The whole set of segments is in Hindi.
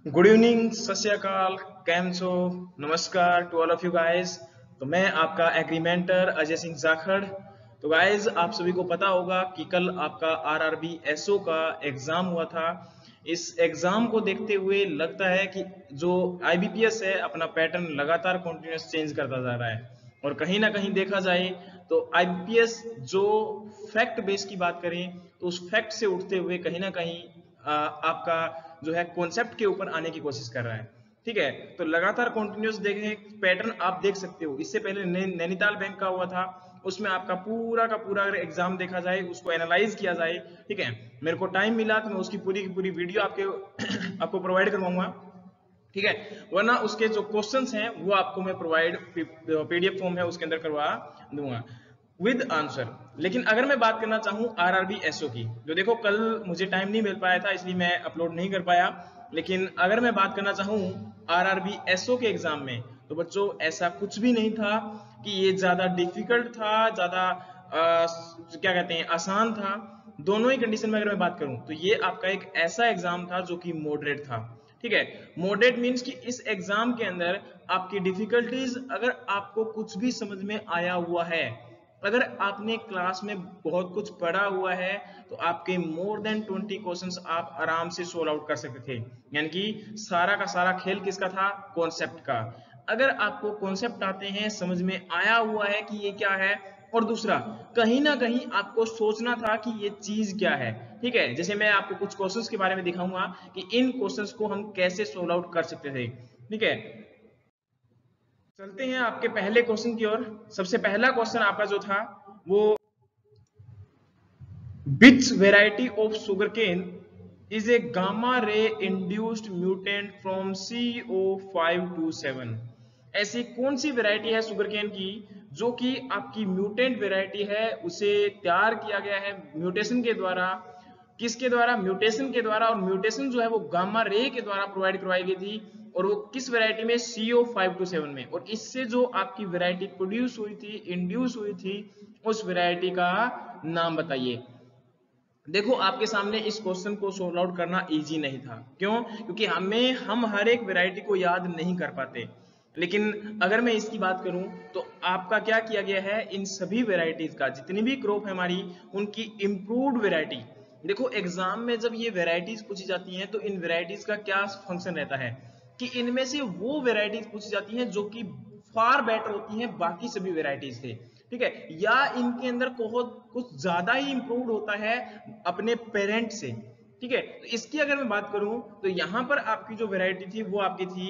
गुड इवनिंग, सत श्री अकाल, कैम छो, नमस्कार to all of you guys. तो मैं आपका एग्रीमेंटर अजय सिंह जाखड़। तो गाइस, आप सभी को पता होगा कि कल आपका आरआरबी एसओ का एग्जाम हुआ था। इस एग्जाम को देखते हुए लगता है कि जो आईबीपीएस है अपना पैटर्न लगातार कंटिन्यूस चेंज करता जा रहा है। और कहीं ना कहीं देखा जाए तो आईबीपीएस जो फैक्ट बेस की बात करें तो उस फैक्ट से उठते हुए कहीं ना कहीं आपका जो है कॉन्सेप्ट के ऊपर आने की कोशिश कर रहा है। ठीक है, तो लगातार कंटिन्यूस देखें पैटर्न आप देख सकते हो। इससे पहले नैनीताल बैंक का हुआ था, उसमें आपका पूरा का पूरा अगर एग्जाम देखा जाए, उसको एनालाइज किया जाए, ठीक है, मेरे को टाइम मिला तो मैं उसकी पूरी की पूरी वीडियो आपको प्रोवाइड करवाऊंगा। ठीक है, वरना उसके जो क्वेश्चंस हैं वो आपको मैं प्रोवाइड पीडीएफ फॉर्म है उसके अंदर करवा दूंगा विद आंसर। लेकिन अगर मैं बात करना चाहूँ आरआरबी एसओ की, जो देखो कल मुझे टाइम नहीं मिल पाया था इसलिए मैं अपलोड नहीं कर पाया, लेकिन अगर मैं बात करना चाहूँ आरआरबी एसओ के एग्जाम में, तो बच्चों ऐसा कुछ भी नहीं था कि ये ज्यादा डिफिकल्ट था, ज्यादा क्या कहते हैं आसान था। दोनों ही कंडीशन में अगर मैं बात करूं तो ये आपका एक ऐसा एग्जाम था जो कि मॉडरेट था। ठीक है, मॉडरेट मींस कि इस एग्जाम के अंदर आपकी डिफिकल्टीज, अगर आपको कुछ भी समझ में आया हुआ है, अगर आपने क्लास में बहुत कुछ पढ़ा हुआ है, तो आपके मोर देन 20 क्वेश्चंस आप आराम से सोल्व आउट कर सकते थे। यानी कि सारा का सारा खेल किसका था? कॉन्सेप्ट का। अगर आपको कॉन्सेप्ट आते हैं, समझ में आया हुआ है कि ये क्या है, और दूसरा कहीं ना कहीं आपको सोचना था कि ये चीज क्या है। ठीक है, जैसे मैं आपको कुछ क्वेश्चंस के बारे में दिखाऊंगा कि इन क्वेश्चंस को हम कैसे सोल्व आउट कर सकते थे। ठीक है, चलते हैं आपके पहले क्वेश्चन की ओर। सबसे पहला क्वेश्चन आपका जो था वो, which variety of sugarcane is a gamma ray induced mutant from CO527? ऐसी कौन सी वैरायटी है सुगरकेन की जो कि आपकी म्यूटेंट वैरायटी है, उसे तैयार किया गया है म्यूटेशन के द्वारा। किसके द्वारा? म्यूटेशन के द्वारा। और म्यूटेशन जो है वो गामा रे के द्वारा प्रोवाइड करवाई गई थी, और वो किस वैरायटी में? CO527 में। और इससे जो आपकी वैरायटी प्रोड्यूस हुई थी, इंड्यूस हुई थी, उस वैरायटी का नाम बताइए। देखो, आपके सामने इस क्वेश्चन को सोल्व आउट करना इजी नहीं था। क्यों? क्योंकि हम हर एक वैरायटी को याद नहीं कर पाते। लेकिन अगर मैं इसकी बात करूं तो आपका क्या किया गया है, इन सभी वैरायटीज का, जितनी भी क्रॉप है हमारी, उनकी इंप्रूव्ड वैरायटी। देखो, एग्जाम में जब ये वैरायटीज पूछी जाती हैं तो इन वैरायटीज का क्या फंक्शन रहता है कि इनमें से वो वैरायटीज पूछी जाती हैं जो कि फार बेटर होती हैं बाकी सभी वैरायटीज से। ठीक है, या इनके अंदर कुछ ज्यादा ही इंप्रूव्ड होता है अपने पेरेंट से। ठीक है, तो इसकी अगर मैं बात करूं तो यहां पर आपकी जो वैरायटी थी वो आपकी थी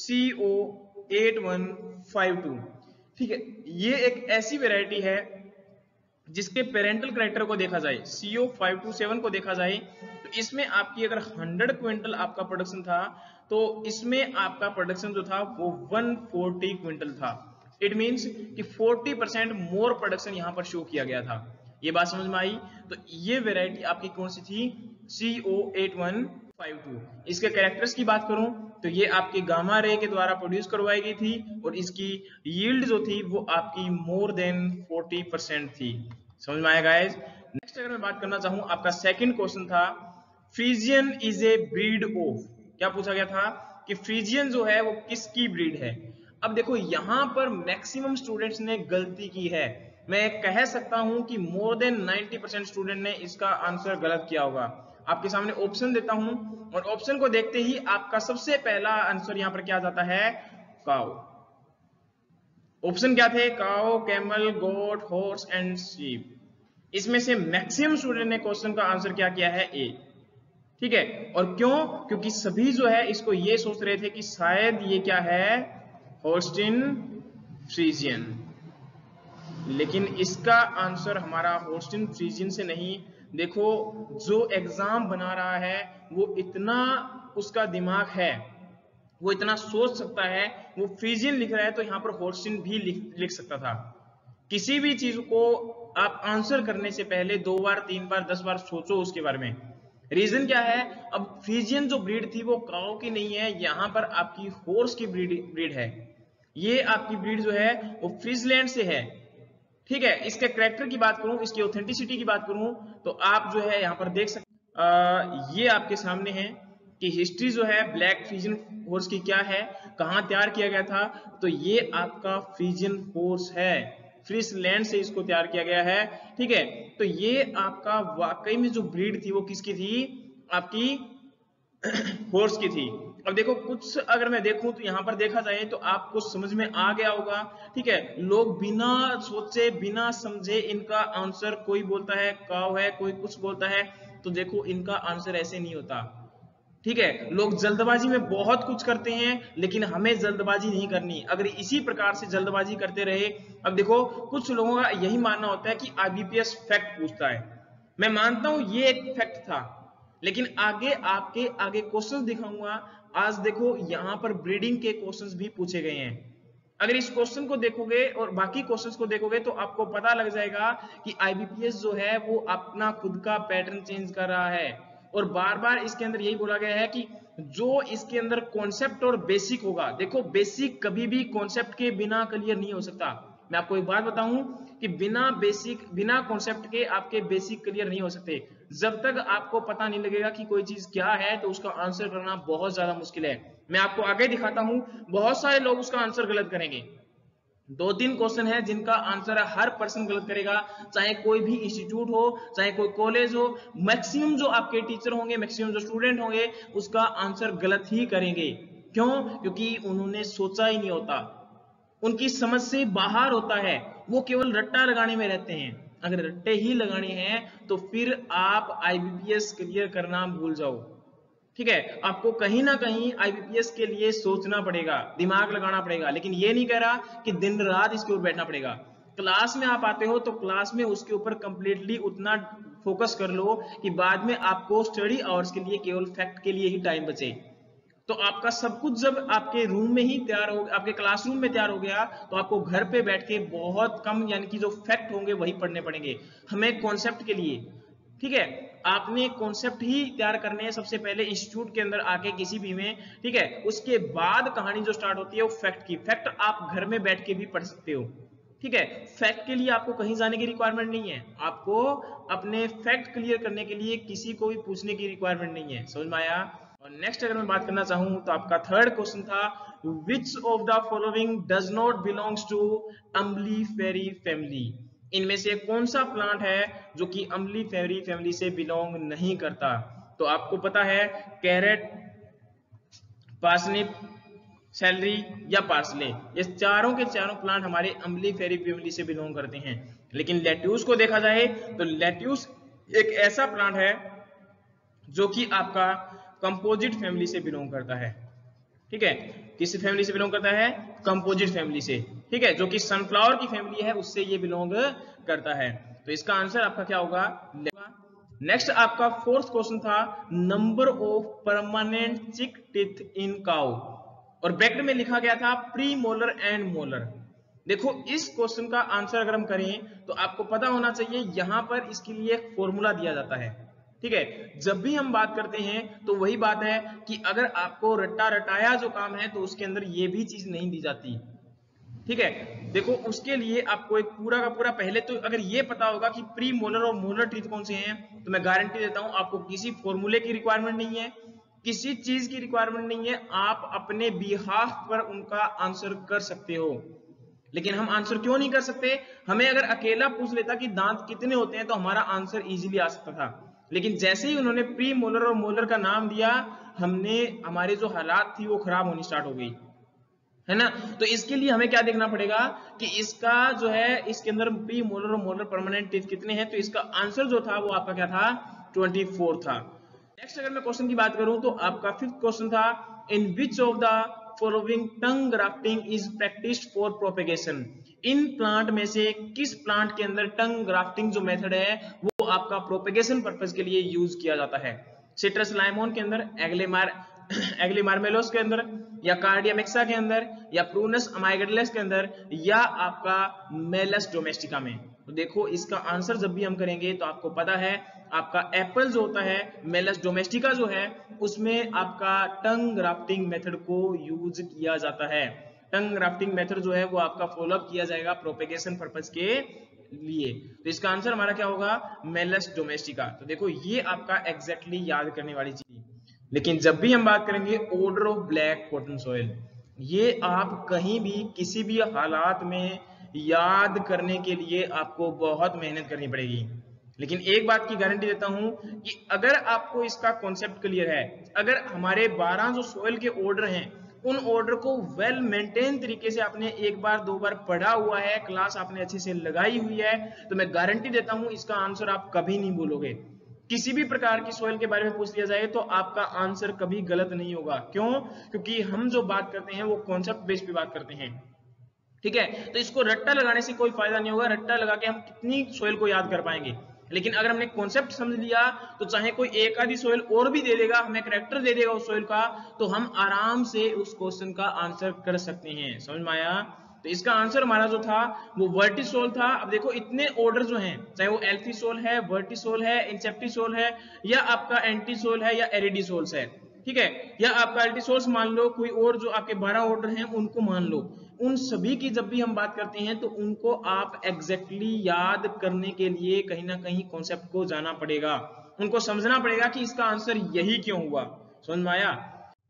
CO8152। ठीक है, ये एक ऐसी वैरायटी है जिसके पेरेंटल करेक्टर को देखा जाए, CO527 को देखा जाए, तो इसमें आपकी अगर 100 क्विंटल आपका प्रोडक्शन था, तो इसमें आपका प्रोडक्शन जो था वो 140 क्विंटल था। इट मींस कि 40% मोर प्रोडक्शन यहां पर शो किया गया था। ये बात समझ में आई? तो ये वेराइटी आपकी कौन सी थी? CO8152। इसके कैरेक्टर्स की बात करूं तो ये आपकी गामा रे के द्वारा प्रोड्यूस करवाई गई थी, और इसकी यील्ड जो थी वो आपकी मोर देन 40% थी। समझ में आया गाइस? नेक्स्ट अगर मैं बात करना चाहूं, आपका सेकंड क्वेश्चन था, Friesian is a breed of. क्या पूछा गया था कि फ्रीजियन जो है वो किसकी ब्रीड है। अब देखो, यहां पर मैक्सिमम स्टूडेंट्स ने गलती की है। मैं कह सकता हूं कि मोर देन 90% स्टूडेंट ने इसका आंसर गलत किया होगा। आपके सामने ऑप्शन देता हूं, और ऑप्शन को देखते ही आपका सबसे पहला आंसर यहां पर क्या जाता है? काउ। ऑप्शन क्या थे? Cow, camel, goat, horse and sheep. इसमें से मैक्सिमम स्टूडेंट ने क्वेश्चन का आंसर क्या किया है? ए। ठीक है, और क्यों? क्योंकि सभी जो है इसको ये सोच रहे थे कि शायद ये क्या है? Holstein Friesian. लेकिन इसका आंसर हमारा होस्टिन फ्रीजियन से नहीं। देखो, जो एग्जाम बना रहा है वो इतना, उसका दिमाग है, वो इतना सोच सकता है, वो फ्रीजियन लिख रहा है तो यहाँ पर होस्टिन भी लिख सकता था। किसी भी चीज को आप आंसर करने से पहले 2 बार 3 बार 10 बार सोचो उसके बारे में। रीजन क्या है? अब फ्रीजियन जो ब्रीड थी वो काऊ की नहीं है, यहाँ पर आपकी हॉर्स की ब्रीड है। ये आपकी ब्रीड जो है वो फ्रीजलैंड से है। ठीक है, इसके कैरेक्टर की बात करूं, इसकी ऑथेंटिसिटी की बात करूं, तो आप जो है यहाँ पर देख सकते, ये आपके सामने है। कि हिस्ट्री जो है ब्लैक फ्यूजन फोर्स की क्या है, कहाँ तैयार किया गया था, तो ये आपका फ्यूजन फोर्स है, फ्रीसलैंड से इसको तैयार किया गया है। ठीक है, तो ये आपका वाकई में जो ब्रीड थी वो किसकी थी, आपकी फोर्स की थी। अब देखो कुछ अगर मैं देखूं तो यहाँ पर देखा जाए तो आपको समझ में आ गया होगा। ठीक है, लोग बिना सोचे बिना समझे इनका आंसर, कोई बोलता है काव है, कोई कुछ बोलता है, तो देखो इनका आंसर ऐसे नहीं होता। ठीक है, लोग जल्दबाजी में बहुत कुछ करते हैं, लेकिन हमें जल्दबाजी नहीं करनी। अगर इसी प्रकार से जल्दबाजी करते रहे, अब देखो कुछ लोगों का यही मानना होता है कि आईबीपीएस फैक्ट पूछता है। मैं मानता हूं ये एक फैक्ट था, लेकिन आगे आपके आगे क्वेश्चंस दिखाऊंगा। आज देखो यहाँ पर ब्रीडिंग के क्वेश्चंस भी पूछे गए हैं। अगर इस क्वेश्चन को देखोगे और बाकी क्वेश्चंस को देखोगे तो आपको पता लग जाएगा कि आईबीपीएस जो है वो अपना खुद का पैटर्न चेंज कर रहा है, और बार बार इसके अंदर यही बोला गया है कि जो इसके अंदर कॉन्सेप्ट और बेसिक होगा, देखो बेसिक कभी भी कॉन्सेप्ट के बिना क्लियर नहीं हो सकता। मैं आपको एक बात बताऊं कि बिना बेसिक बिना कॉन्सेप्ट के आपके बेसिक क्लियर नहीं हो सकते। जब तक आपको पता नहीं लगेगा कि कोई चीज क्या है तो उसका आंसर करना बहुत ज्यादा मुश्किल है। मैं आपको आगे दिखाता हूं, बहुत सारे लोग उसका आंसर गलत करेंगे। 2-3 क्वेश्चन है जिनका आंसर हर पर्सन गलत करेगा, चाहे कोई भी इंस्टीट्यूट हो, चाहे कोई कॉलेज हो, मैक्सिमम जो आपके टीचर होंगे, मैक्सिमम जो स्टूडेंट होंगे, उसका आंसर गलत ही करेंगे। क्यों? क्योंकि उन्होंने सोचा ही नहीं होता, उनकी समझ से बाहर होता है, वो केवल रट्टा लगाने में रहते हैं। अगर रट्टे ही लगाने हैं तो फिर आप आईबीपीएस क्लियर करना भूल जाओ। ठीक है, आपको कहीं ना कहीं आईबीपीएस के लिए सोचना पड़ेगा, दिमाग लगाना पड़ेगा, लेकिन ये नहीं कह रहा कि दिन रात इसके ऊपर बैठना पड़ेगा। क्लास में आप आते हो तो क्लास में उसके ऊपर कंप्लीटली उतना फोकस कर लो कि बाद में आपको स्टडी आवर्स के लिए केवल फैक्ट के लिए ही टाइम बचे। तो आपका सब कुछ जब आपके रूम में ही तैयार हो, आपके क्लासरूम में तैयार हो गया, तो आपको घर पे बैठ के बहुत कम यानी कि जो फैक्ट होंगे वही पढ़ने पड़ेंगे हमें कॉन्सेप्ट के लिए। ठीक है, आपने कॉन्सेप्ट ही तैयार करने हैं सबसे पहले इंस्टीट्यूट के अंदर आके किसी भी में। ठीक है, उसके बाद कहानी जो स्टार्ट होती है वो फैक्ट की। फैक्ट आप घर में बैठ के भी पढ़ सकते हो। ठीक है, फैक्ट के लिए आपको कहीं जाने की रिक्वायरमेंट नहीं है, आपको अपने फैक्ट क्लियर करने के लिए किसी को भी पूछने की रिक्वायरमेंट नहीं है। समझ में आया? और नेक्स्ट अगर मैं बात करना चाहूं तो आपका थर्ड क्वेश्चन था, which of the following does not belongs to umbelliferae family. इनमें से कौन सा प्लांट है जो कि अम्लीफेरी फैमिली से बिलोंग नहीं करता? तो आपको पता है कैरेट, पार्सनिप, सैलरी या पार्सले, ये चारों के चारों प्लांट हमारे अम्लीफेरी फैमिली से बिलोंग करते हैं। लेकिन लेट्यूस को देखा जाए तो लेट्यूस एक ऐसा प्लांट है जो कि आपका कंपोजिट फैमिली से बिलोंग करता है। ठीक है, किस फैमिली से बिलोंग करता है? कंपोजिट फैमिली से। ठीक है, जो कि सनफ्लावर की फैमिली है उससे ये बिलोंग करता है। तो इसका आंसर आपका क्या होगा? नेक्स्ट आपका फोर्थ क्वेश्चन था, number of permanent cheek teeth in cow, और ब्रैकेट में लिखा गया था प्री मोलर एंड मोलर। देखो इस क्वेश्चन का आंसर अगर हम करें तो आपको पता होना चाहिए, यहां पर इसके लिए एक फॉर्मूला दिया जाता है। ठीक है, जब भी हम बात करते हैं तो वही बात है कि अगर आपको रट्टा रटाया जो काम है तो उसके अंदर ये भी चीज नहीं दी जाती। ठीक है, देखो उसके लिए आपको एक पूरा का पूरा, पहले तो अगर ये पता होगा कि प्री मोलर और मोलर टीथ कौन से हैं, तो मैं गारंटी देता हूं आपको किसी फॉर्मूले की रिक्वायरमेंट नहीं है, किसी चीज की रिक्वायरमेंट नहीं है, आप अपने बिहाफ पर उनका आंसर कर सकते हो। लेकिन हम आंसर क्यों नहीं कर सकते? हमें अगर अकेला पूछ लेता कि दांत कितने होते हैं तो हमारा आंसर इजीली आ सकता था, लेकिन जैसे ही उन्होंने प्री मोलर और मोलर का नाम दिया, हमने हमारे जो हालात थी वो खराब होनी स्टार्ट हो गई, है ना। तो इसके लिए हमें क्या देखना पड़ेगा कि इसका जो है इसके अंदर प्री मोलर और मोलर परमानेंट टीथ कितने हैं, तो इसका आंसर जो था वो आपका क्या था? 24 था। नेक्स्ट अगर मैं क्वेश्चन की बात करूं तो आपका फिफ्थ क्वेश्चन था, in which of the following tongue grafting is practised for propagation. इन प्लांट में से किस प्लांट के अंदर टंग ग्राफ्टिंग जो मेथड है वो आपका प्रोपेगेशन पर्पस के लिए यूज किया जाता है? सिट्रस लाइमोन के अंदर, एग्लिमार्मेलोस के अंदर, या कार्डिया मिक्सा के अंदर, या प्रूनस अमाइगडलेस के अंदर, या आपका मेलस डोमेस्टिका में। तो देखो इसका आंसर जब भी हम करेंगे तो आपको पता है आपका एप्पल जो होता है, मेलस डोमेस्टिका जो है, उसमें आपका टंग ग्राफ्टिंग मेथड को यूज किया जाता है। टंग ग्राफ्टिंग मेथड जो है वो आपका फॉलोअप किया जाएगा प्रोपेगेशन पर्पस के लिए। तो इसका आंसर हमारा क्या होगा? Malus domestica. तो देखो ये आपका एग्जैक्टली याद करने वाली चीज। लेकिन जब भी हम बात करेंगे order of black cotton soil, ये आप कहीं भी किसी भी हालात में याद करने के लिए आपको बहुत मेहनत करनी पड़ेगी। लेकिन एक बात की गारंटी देता हूं कि अगर आपको इसका कॉन्सेप्ट क्लियर है, अगर हमारे 12 जो सॉइल के ऑर्डर हैं उन ऑर्डर को वेल मेंटेन तरीके से आपने एक बार दो बार पढ़ा हुआ है, क्लास आपने अच्छे से लगाई हुई है, तो मैं गारंटी देता हूं इसका आंसर आप कभी नहीं भूलोगे। किसी भी प्रकार की सॉइल के बारे में पूछ लिया जाए तो आपका आंसर कभी गलत नहीं होगा। क्यों? क्योंकि हम जो बात करते हैं वो कॉन्सेप्ट बेस पे बात करते हैं। ठीक है, तो इसको रट्टा लगाने से कोई फायदा नहीं होगा। रट्टा लगा के हम कितनी सोयल को याद कर पाएंगे, लेकिन अगर हमने कॉन्सेप्ट समझ लिया तो चाहे कोई एक आधी सोयल और भी दे देगा, हमें करेक्टर दे देगा उस सोयल का, तो हम आराम से उस क्वेश्चन का आंसर कर सकते हैं। समझ में आया? तो इसका आंसर हमारा जो था वो वर्टिसोल था। अब देखो इतने ऑर्डर जो हैं, चाहे वो एल्फिसोल है, वर्टिसोल है, इंसेप्टिसोल है, या आपका एंटीसोल है, या एरिडिसोल्स है, ठीक है, या आपका अल्टीसोल्स मान लो, कोई और जो आपके 12 ऑर्डर हैं उनको मान लो, उन सभी की जब भी हम बात करते हैं तो उनको आप एग्जैक्टली याद करने के लिए कहीं ना कहीं कॉन्सेप्ट को जाना पड़ेगा, उनको समझना पड़ेगा कि इसका आंसर यही क्यों हुआ। समझ में आया?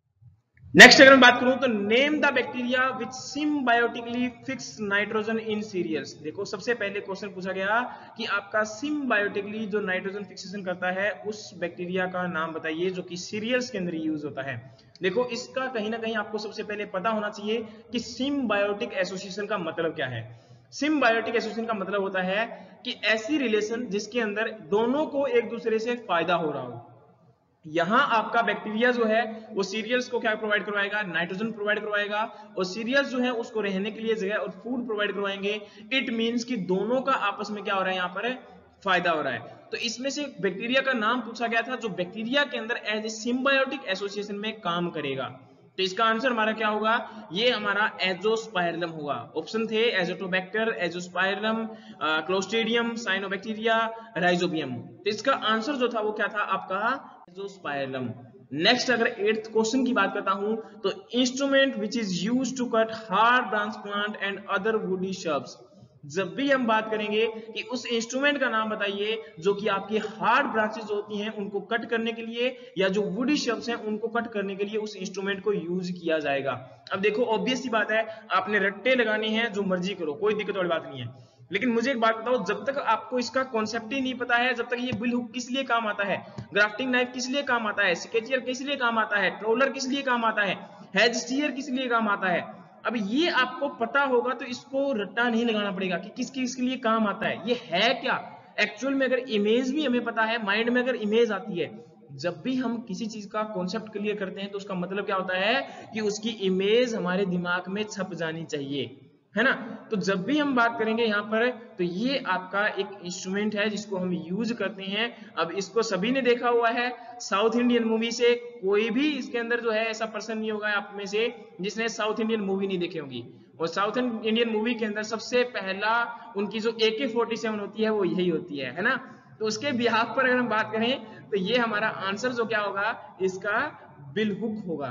नेक्स्ट अगर मैं बात करूं तो name the bacteria which symbiotically fix nitrogen in cereals. देखो सबसे पहले क्वेश्चन पूछा गया कि आपका सिम्बायोटिकली जो नाइट्रोजन फिक्सेशन करता है उस बैक्टीरिया का नाम बताइए जो कि सीरियल्स के अंदर यूज होता है। देखो इसका कहीं ना कहीं आपको सबसे पहले पता होना चाहिए कि सिम्बायोटिक एसोसिएशन का मतलब क्या है। सिम्बायोटिक एसोसिएशन का मतलब होता है कि ऐसी रिलेशन जिसके अंदर दोनों को एक दूसरे से फायदा हो रहा हो। यहां आपका बैक्टीरिया जो है वो सीरियल्स को क्या प्रोवाइड करवाएगा? नाइट्रोजन प्रोवाइड करवाएगा, और सीरियल्स जो है उसको रहने के लिए जगह और फूड प्रोवाइड करवाएंगे। इट मींस कि दोनों का आपस में क्या हो रहा है? यहाँ पर फायदा हो रहा है। तो इसमें से बैक्टीरिया का नाम पूछा गया था जो बैक्टीरिया के अंदर एज ए सिम्बायोटिक एसोसिएशन में काम करेगा। तो इसका आंसर हमारा क्या होगा? ये हमारा एजोस्पाइरलम होगा। ऑप्शन थे Azotobacter, Azospirillum, Clostridium, cyanobacteria, Rhizobium. तो इसका आंसर जो था वो क्या था आपका? एजोस्पाइरलम। नेक्स्ट अगर 8th क्वेश्चन की बात करता हूं तो instrument which is used to cut hard branch plant and other woody shrubs. जब भी हम बात करेंगे कि उस इंस्ट्रूमेंट का नाम बताइए जो कि आपकी हार्ड ब्रांचेस होती हैं उनको कट करने के लिए, या जो वुडी शब्द हैं उनको कट करने के लिए उस इंस्ट्रूमेंट को यूज किया जाएगा। अब देखो ऑब्वियस सी बात है, आपने रट्टे लगाने हैं, जो मर्जी करो, कोई दिक्कत वाली बात नहीं है। लेकिन मुझे एक बात बताओ, जब तक आपको इसका कॉन्सेप्ट ही नहीं पता है, जब तक ये बिल हुक किस लिए काम आता है, ग्राफ्टिंग नाइफ किस लिए काम आता है, स्केचियर किस लिए काम आता है, ट्रोलर किस लिए काम आता है, हेज स्टीयर किस लिए काम आता है, अब ये आपको पता होगा तो इसको रट्टा नहीं लगाना पड़ेगा कि किस किस के लिए काम आता है, ये है क्या एक्चुअल में। अगर इमेज भी हमें पता है, माइंड में अगर इमेज आती है, जब भी हम किसी चीज का कॉन्सेप्ट क्लियर करते हैं तो उसका मतलब क्या होता है कि उसकी इमेज हमारे दिमाग में छप जानी चाहिए, है ना। तो जब भी हम बात करेंगे यहाँ पर, तो ये आपका एक इंस्ट्रूमेंट है जिसको हम यूज करते हैं। अब इसको सभी ने देखा हुआ है, साउथ इंडियन मूवी से कोई भी इसके अंदर जो है ऐसा पर्सन नहीं होगा आप में से जिसने साउथ इंडियन मूवी नहीं देखी होगी। और साउथ इंडियन मूवी के अंदर सबसे पहला उनकी जो AK-47 होती है वो यही होती है ना। तो उसके बिहाफ पर अगर हम बात करें तो ये हमारा आंसर जो क्या होगा, इसका बिलहुक होगा।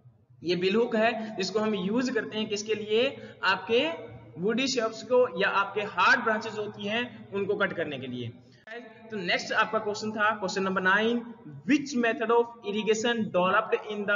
ये बिलहुक है जिसको हम यूज करते हैं किसके लिए? आपके वुडी शब्स को या आपके हार्ड ब्रांचेस होती हैं उनको कट करने के लिए। तो नेक्स्ट आपका क्वेश्चन था question number 9, which method of irrigation developed in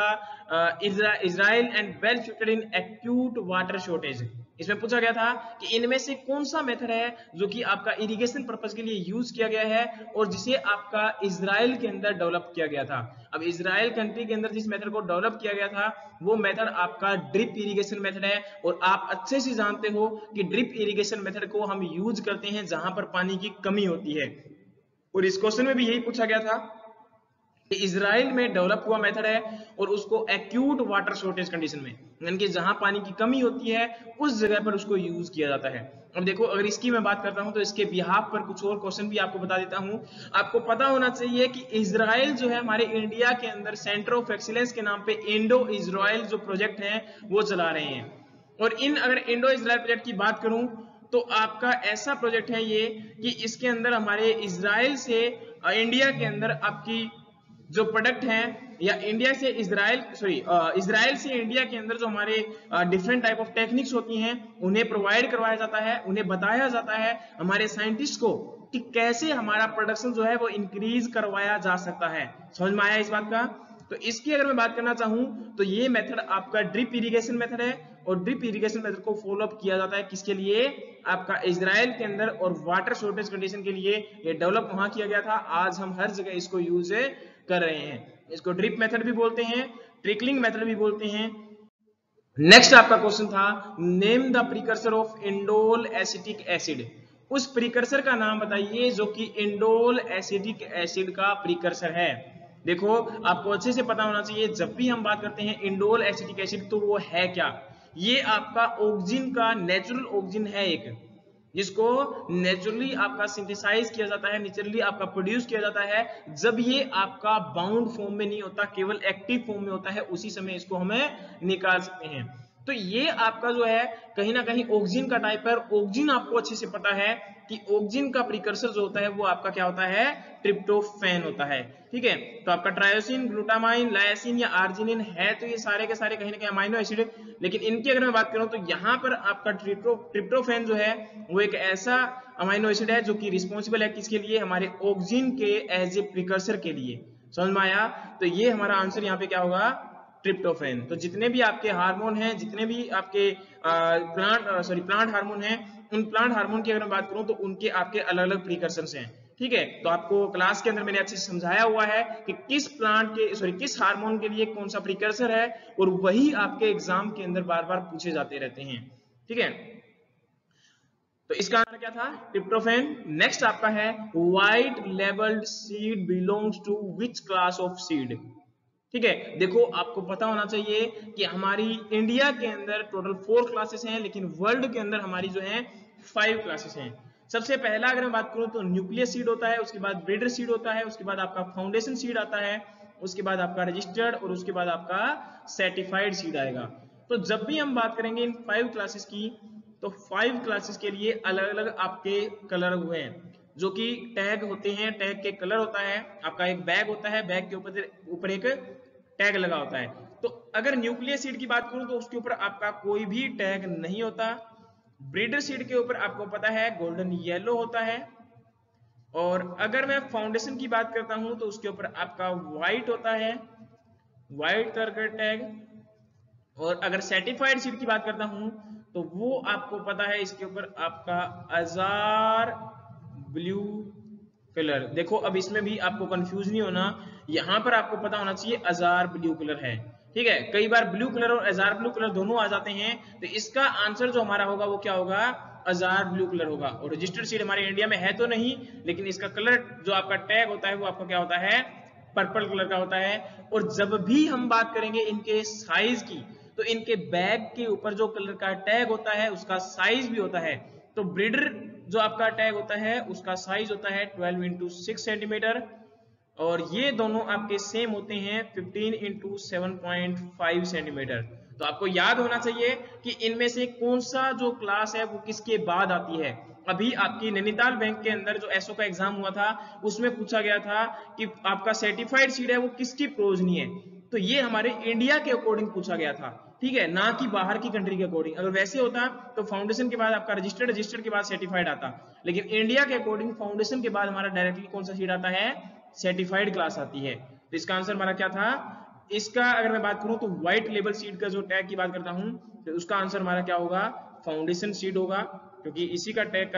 the Israel and well suited in acute water shortage. इसमें पूछा गया था कि इनमें से कौन सा मेथड है जो कि आपका इरिगेशन पर्पस के लिए यूज किया गया है और जिसे आपका इजराइल के अंदर डेवलप किया गया था। अब इजराइल कंट्री के अंदर जिस मेथड को डेवलप किया गया था वो मेथड आपका ड्रिप इरिगेशन मेथड है, और आप अच्छे से जानते हो कि ड्रिप इरिगेशन मेथड को हम यूज करते हैं जहां पर पानी की कमी होती है। और इस क्वेश्चन में भी यही पूछा गया था कि इजराइल में डेवलप हुआ मेथड है और उसको एक्यूट वाटर शॉर्टेज कंडीशन में, यानी कि जहां पानी की कमी होती है उस जगह पर उसको यूज किया जाता है। अब देखो अगर इसकी मैं बात करता हूं तो इसके बिहाफ पर कुछ और क्वेश्चन भी आपको बता देता हूं। आपको पता होना चाहिए कि इजराइल जो है हमारे इंडिया के अंदर सेंटर ऑफ एक्सीलेंस के नाम पे इंडो इजराइल जो प्रोजेक्ट है वो चला रहे हैं। और इन अगर इंडो इजराइल प्रोजेक्ट की बात करूं तो आपका ऐसा प्रोजेक्ट है ये कि इसके अंदर हमारे इजराइल से इंडिया के अंदर आपकी जो प्रोडक्ट हैं, या इंडिया से इजराइल इजराइल से इंडिया के अंदर जो हमारे डिफरेंट टाइप ऑफ टेक्निक्स होती हैं उन्हें प्रोवाइड करवाया जाता है, उन्हें बताया जाता है हमारे साइंटिस्ट को कि कैसे हमारा प्रोडक्शन जो है वो इंक्रीज करवाया जा सकता है। समझ में आया इस बात का? तो इसकी अगर मैं बात करना चाहूं तो ये मेथड आपका ड्रिप इरिगेशन मेथड है, और ड्रिप इरिगेशन मेथड को फॉलो अप किया जाता है किसके लिए, आपका इजराइल के अंदर, और वाटर शॉर्टेज कंडीशन के लिए ये डेवलप वहां किया गया था। आज हम हर जगह इसको यूज कर रहे हैं। इसको ड्रिप मेथड भी बोलते हैं, ट्रिकलिंग मेथड भी बोलते हैं। नेक्स्ट आपका क्वेश्चन था, name the precursor of indole acetic acid. उस प्रीकर्सर का नाम बताइए जो कि इंडोल एसिटिक एसिड का प्रीकर्सर है। देखो आपको अच्छे से पता होना चाहिए, जब भी हम बात करते हैं इंडोल एसिटिक एसिड तो वो है क्या। ये आपका ऑक्सीजन का नेचुरल ऑक्सीजन है एक, जिसको नेचुरली आपका सिंथेसाइज किया जाता है, नेचुरली आपका प्रोड्यूस किया जाता है। जब ये आपका बाउंड फॉर्म में नहीं होता, केवल एक्टिव फॉर्म में होता है, उसी समय इसको हमें निकाल सकते हैं। तो ये आपका जो है कहीं ना कहीं ऑक्सीजन का टाइप है। ऑक्सीजन आपको अच्छे से पता है कि ऑक्सीजन का प्रीकर्सर जो होता है वो आपका क्या होता है, ट्रिप्टोफैन होता है। ठीक है, तो आपका ट्रायोसिन, ग्लूटामाइन, लाइसिन या आर्जिनिन है, तो ये सारे के सारे कहीं ना कहीं अमाइनो एसिड। लेकिन इनकी अगर मैं बात करूं तो यहाँ पर आपका ट्रिप्टोफैन जो है वो एक ऐसा अमाइनो एसिड है जो कि रिस्पॉन्सिबल है किसके लिए, हमारे ऑक्सीजन के एज ए प्रीकर्सर के लिए। समझ में आया? तो ये हमारा आंसर यहाँ पे क्या होगा, ट्रिप्टोफैन। तो जितने भी आपके हार्मोन हैं, जितने भी आपके प्लांट हार्मोन हैं, उन प्लांट हार्मोन की अगर मैं बात करूं तो उनके आपके अलग अलग प्रीकर्सर्स हैं। ठीक है, तो आपको क्लास के अंदर मैंने अच्छे से समझाया हुआ है कि किस हार्मोन के लिए कौन सा प्रीकर्सर है, और वही आपके एग्जाम के अंदर बार बार पूछे जाते रहते हैं। ठीक है, तो इसका आंसर क्या था, ट्रिप्टोफैन। नेक्स्ट आपका है, white labelled seed belongs to which class of seed. ठीक है, देखो आपको पता होना चाहिए कि हमारी इंडिया के अंदर टोटल 4 क्लासेस हैं, लेकिन वर्ल्ड के अंदर हमारी जो है 5 क्लासेस हैं। सबसे पहला अगर मैं बात करूं तो न्यूक्लियस सीड होता है, उसके बाद ब्रीडर सीड होता है, उसके बाद आपका फाउंडेशन सीड आता है, उसके बाद आपका रजिस्टर्ड, और उसके बाद आपका सर्टिफाइड सीड आएगा। तो जब भी हम बात करेंगे इन 5 क्लासेस की, तो 5 क्लासेस के लिए अलग अलग आपके कलर हुए हैं, जो कि टैग होते हैं। टैग के कलर होता है, आपका एक बैग होता है, बैग के ऊपर एक टैग लगा होता है। तो अगर न्यूक्लियस सीड की बात करूं तो उसके ऊपर आपका कोई भी टैग नहीं होता। ब्रीडर सीड के ऊपर आपको पता है गोल्डन येलो होता है, और अगर मैं फाउंडेशन की बात करता हूं तो उसके ऊपर आपका व्हाइट होता है, व्हाइट कलर का टैग। और अगर सर्टिफाइड सीड की बात करता हूं तो वो आपको पता है इसके ऊपर आपका अजार ब्लू कलर। देखो अब इसमें भी आपको कंफ्यूज नहीं होना, यहां पर आपको पता होना चाहिए अजार ब्लू कलर है। ठीक है, कई बार ब्लू कलर और अजार ब्लू कलर दोनों आ जाते हैं, तो इसका आंसर जो हमारा होगा वो क्या होगा, अजार ब्लू कलर होगा। और रजिस्टर्ड सीड हमारे इंडिया में है तो नहीं, लेकिन इसका कलर जो आपका टैग होता है वो आपका क्या होता है, पर्पल कलर का होता है। और जब भी हम बात करेंगे इनके साइज की, तो इनके बैग के ऊपर जो कलर का टैग होता है उसका साइज भी होता है। तो ब्रीडर जो आपका टैग होता है उसका साइज होता है 12 × 6 सेंटीमीटर, और ये दोनों आपके सेम होते हैं 15 × 7.5 सेंटीमीटर। तो आपको याद होना चाहिए कि इनमें से कौन सा जो क्लास है वो किसके बाद आती है। अभी आपकी नैनीताल बैंक के अंदर जो एसओ का एग्जाम हुआ था उसमें पूछा गया था कि आपका सर्टिफाइड सीड है वो किसकी प्रोजनी है, तो ये हमारे इंडिया के अकॉर्डिंग पूछा गया था। ठीक है, ना कि बाहर की कंट्री के अकॉर्डिंग। अगर वैसे होता तो फाउंडेशन के बाद आपका रजिस्टर्ड, रजिस्टर्ड के बाद सर्टिफाइड आता, लेकिन इंडिया के अकॉर्डिंग फाउंडेशन के बाद हमारा डायरेक्टली कौन सा सीड आता है, सर्टिफाइड क्लास आती है। तो इसका आंसर हमारा क्या था, इसका अगर मैं बात करूं तो व्हाइट लेबल सीड का जो टैग की बात करता हूं तो उसका आंसर हमारा क्या होगा, फाउंडेशन सीड होगा, क्योंकि इसी का टैग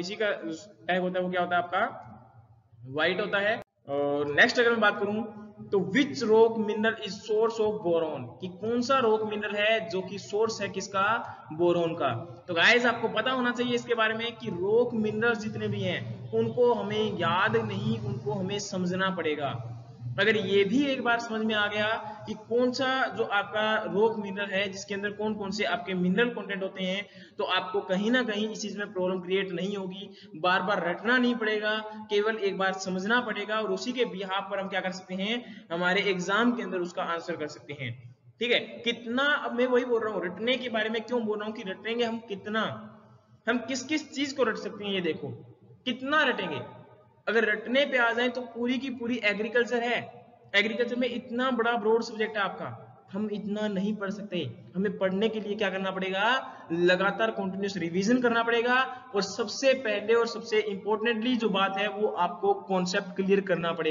होता है वो क्या होता है आपका व्हाइट होता है। और नेक्स्ट अगर मैं बात करूं तो which rock mineral is source of boron, कि कौन सा रॉक मिनरल है जो कि सोर्स है किसका, बोरॉन का। तो गाइस आपको पता होना चाहिए इसके बारे में कि रॉक मिनरल्स जितने भी हैं उनको हमें याद नहीं, उनको हमें समझना पड़ेगा। अगर ये भी एक बार समझ में आ गया कि कौन सा जो आपका रॉक मिनरल है जिसके अंदर कौन कौन से आपके मिनरल कंटेंट होते हैं, तो आपको कहीं ना कहीं इस चीज में प्रॉब्लम क्रिएट नहीं होगी। बार बार रटना नहीं पड़ेगा, केवल एक बार समझना पड़ेगा, और उसी के बिहाफ पर हम क्या कर सकते हैं, हमारे एग्जाम के अंदर उसका आंसर कर सकते हैं। ठीक है, कितना, अब मैं वही बोल रहा हूँ रटने के बारे में क्यों बोल रहा हूँ कि रटेंगे हम कितना, हम किस किस चीज को रट सकते हैं, ये देखो कितना रटेंगे। अगर रटने पे आ जाए तो पूरी की पूरी एग्रीकल्चर है, एग्रीकल्चर में इतना बड़ा ब्रॉड सब्जेक्ट है आपका, हम इतना नहीं पढ़ सकते। हमें पढ़ने के लिए क्या करना पड़ेगा, लगातार कंटिन्यूस रिवीजन करना पड़ेगा, और सबसे पहले और सबसे इंपॉर्टेंटली जो बात है वो आपको कॉन्सेप्ट क्लियर करना पड़ेगा।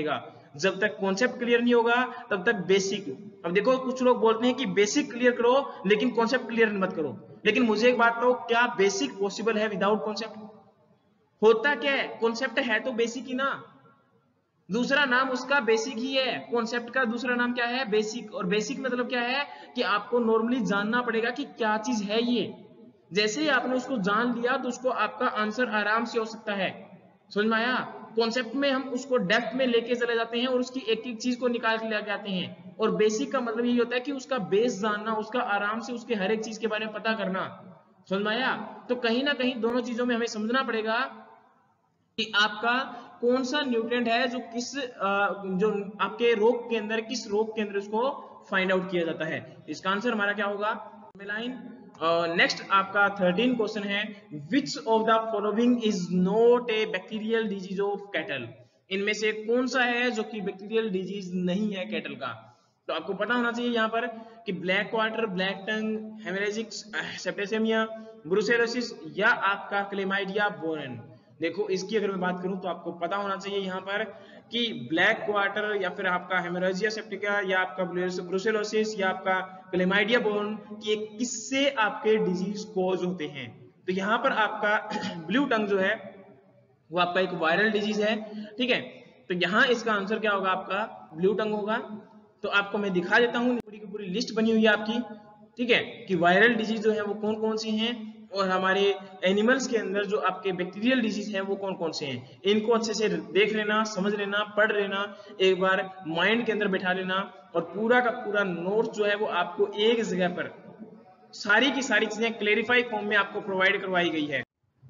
जब तक कॉन्सेप्ट क्लियर नहीं होगा तब तक बेसिक। अब देखो कुछ लोग बोलते हैं कि बेसिक क्लियर करो लेकिन कॉन्सेप्ट क्लियर मत करो, लेकिन मुझे एक बात बताओ, क्या बेसिक पॉसिबल है विदाउट कॉन्सेप्ट? होता क्या है, कॉन्सेप्ट है तो बेसिक ही ना, दूसरा नाम उसका बेसिक ही है। कॉन्सेप्ट का दूसरा नाम क्या है? बेसिक। और बेसिक मतलब क्या है कि आपको नॉर्मली जानना पड़ेगा कि क्या चीज है ये। जैसे ही आपने उसको जान लिया तो उसको आपका आंसर आराम से हो सकता है। समझ में आया? कॉन्सेप्ट में हम उसको डेप्थ में लेके चले जाते हैं और उसकी एक एक चीज को निकाल के लेके आते हैं, और बेसिक का मतलब यही होता है कि उसका बेस जानना, उसका आराम से उसके हर एक चीज के बारे में पता करना। समझ में आया? तो कहीं ना कहीं दोनों चीजों में हमें समझना पड़ेगा कि आपका कौन सा न्यूट्रिएंट है जो जो आपके रोग के अंदर, किस रोग के अंदर उसको फाइंड आउट किया जाता है। इसका आंसर हमारा क्या होगा? मेलाइन। नेक्स्ट आपका 13 क्वेश्चन है, which of the following is not a bacterial disease of cattle? इनमें से कौन सा है जो कि बैक्टीरियल डिजीज नहीं है कैटल का? तो आपको पता होना चाहिए यहाँ पर कि black quarter, black tongue, haemorrhagic septicaemia, brucellosis या आपका क्लेमाइडिया बोरन। देखो इसकी अगर मैं बात करूं तो आपको पता होना चाहिए यहाँ पर कि ब्लैक क्वार्टर या फिर आपका हेमोरेजिया सेप्टिका या आपका ब्रुसेलोसिस या आपका क्लेमाइडिया बोरन कि किससे आपके डिजीज कॉज होते हैं। तो यहाँ पर आपका ब्लू टंग जो है वो आपका एक वायरल डिजीज है, ठीक है। तो यहाँ इसका आंसर क्या होगा? आपका ब्लू टंग होगा। तो आपको मैं दिखा देता हूँ, पूरी की पूरी लिस्ट बनी हुई है आपकी, ठीक है, कि वायरल डिजीज जो है वो कौन कौन सी हैं और हमारे एनिमल्स के अंदर जो आपके बैक्टीरियल डिजीज हैं वो कौन कौन से हैं। इनको अच्छे से देख लेना, समझ लेना, पढ़ लेना, एक बार माइंड के अंदर बैठा लेना, और पूरा का पूरा नोट जो है वो आपको एक जगह पर सारी की सारी चीजें क्लेरिफाई फॉर्म में आपको प्रोवाइड करवाई गई है।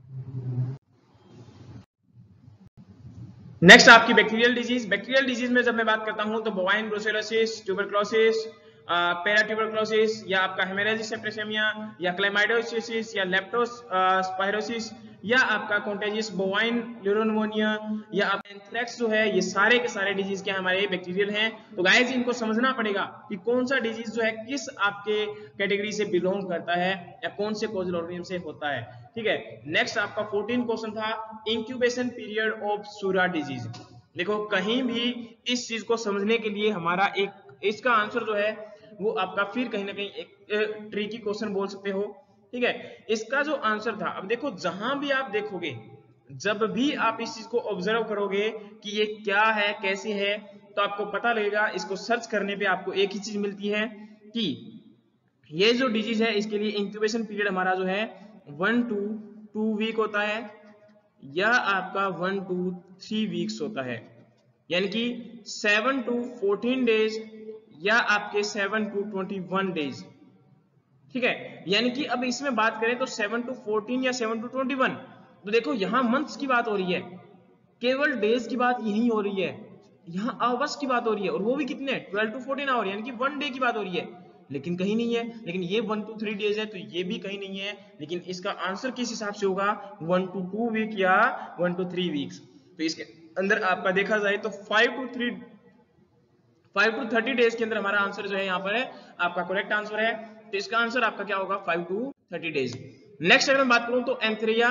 नेक्स्ट आपकी बैक्टीरियल डिजीज। बैक्टीरियल डिजीज में जब मैं बात करता हूं तो बोवाइन ब्रुसेलोसिस, ट्यूबरक्लोसिस, पैराट्यूबरक्लोसिस या आपका हेमरेजिक सेप्टिसेमिया या क्लेमाइडोसिस या लेप्टोस्पाइरोसिस या आपका कॉन्टेजियस बोवाइन न्यूरोनिमोनिया या आप एंथ्रेक्स जो है, ये सारे के सारे डिजीज क्या हमारे बैक्टीरियल हैं। तो गाइस इनको समझना पड़ेगा कि कौन सा डिजीज जो है किस आपके कैटेगरी से बिलोंग करता है या कौन से कोजल ऑर्गेनिज्म से होता है, ठीक है। नेक्स्ट आपका 14 क्वेश्चन था, incubation period of surra disease. देखो कहीं भी इस चीज को समझने के लिए हमारा एक इसका आंसर जो है वो आपका फिर कहीं ना कहीं एक ट्रिकी क्वेश्चन बोल सकते हो, ठीक है। इसका जो आंसर था, अब देखो जहां भी आप देखोगे, जब भी आप इस चीज को ऑब्जर्व करोगे कि ये क्या है, कैसे है, तो आपको पता लगेगा। इसको सर्च करने पे आपको एक ही चीज मिलती है कि ये जो डिजीज है इसके लिए इंक्यूबेशन पीरियड हमारा जो है 1 to 2 वीक होता है या आपका 1 to 3 वीक्स होता है, यानी कि 7 to 14 डेज या आपके 7 to 21 डेज, ठीक है। यानी कि अब इसमें बात करें तो 7 to 14 या 7 to 21, तो देखो यहां मंथ्स की बात हो रही है, केवल डेज की बात यही हो रही है, यहाँ आवर्स की बात हो रही है, और वो भी कितने 12 to 14 आवर, यानी कि 1 डे की बात हो रही है, लेकिन कहीं नहीं है। लेकिन ये 1 to 3 डेज है तो ये भी कहीं नहीं है, लेकिन इसका आंसर किस हिसाब से होगा? 1 to 2 वीक या 1 to 3 वीक्स। तो इसके अंदर आपका देखा जाए तो 5 to 30 डेज के अंदर हमारा आंसर जो है यहाँ पर है आपका करेक्ट आंसर है। तो इसका आंसर आपका क्या होगा? 5 to 30 डेज। नेक्स्ट अगर मैं बात करूं तो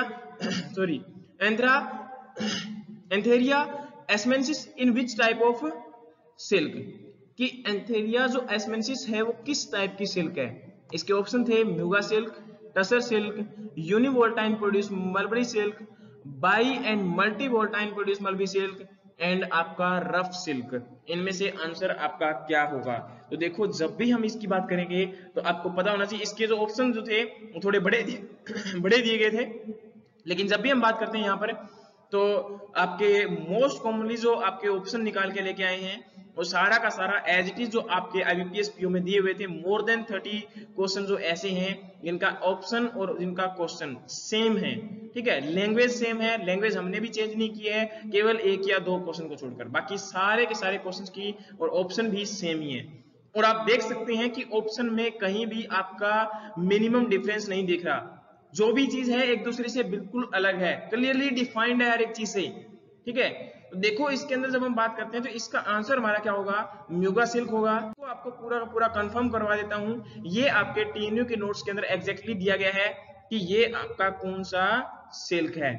antheraea assamensis in which type of silk, कि एंथेरिया जो एस्मेंसिस है वो किस टाइप की सिल्क है। इसके ऑप्शन थे muga silk, tussar silk, univoltine produce mulberry silk, bi and multi voltine produce mulberry silk and आपका रफ सिल्क। इनमें से आंसर आपका क्या होगा? तो देखो जब भी हम इसकी बात करेंगे तो आपको पता होना चाहिए, इसके जो ऑप्शन जो थे वो थोड़े बड़े दिए गए थे, लेकिन जब भी हम बात करते हैं यहाँ पर तो आपके मोस्ट कॉमनली जो आपके ऑप्शन निकाल के लेके आए हैं वो सारा का सारा एज इट इज जो आपके आईबीपीएस पीओ में दिए हुए थे, मोर देन 30 क्वेश्चन जो ऐसे हैं जिनका ऑप्शन और जिनका क्वेश्चन सेम है, ठीक है। लैंग्वेज सेम है, लैंग्वेज हमने भी चेंज नहीं की है, केवल 1 या 2 क्वेश्चन को छोड़कर बाकी सारे के सारे क्वेश्चन की और ऑप्शन भी सेम ही है। और आप देख सकते हैं कि ऑप्शन में कहीं भी आपका मिनिमम डिफरेंस नहीं दिख रहा, जो भी चीज है एक दूसरे से बिल्कुल अलग है, क्लियरली डिफाइंड है हर एक चीज से, ठीक है। तो देखो इसके अंदर जब हम बात करते हैं तो इसका आंसर हमारा क्या होगा? म्यूगा सिल्क होगा। तो आपको पूरा का पूरा कंफर्म करवा देता हूं, ये आपके टीएनयू के नोट्स के अंदर एग्जैक्टली दिया गया है कि ये आपका कौन सा सिल्क है,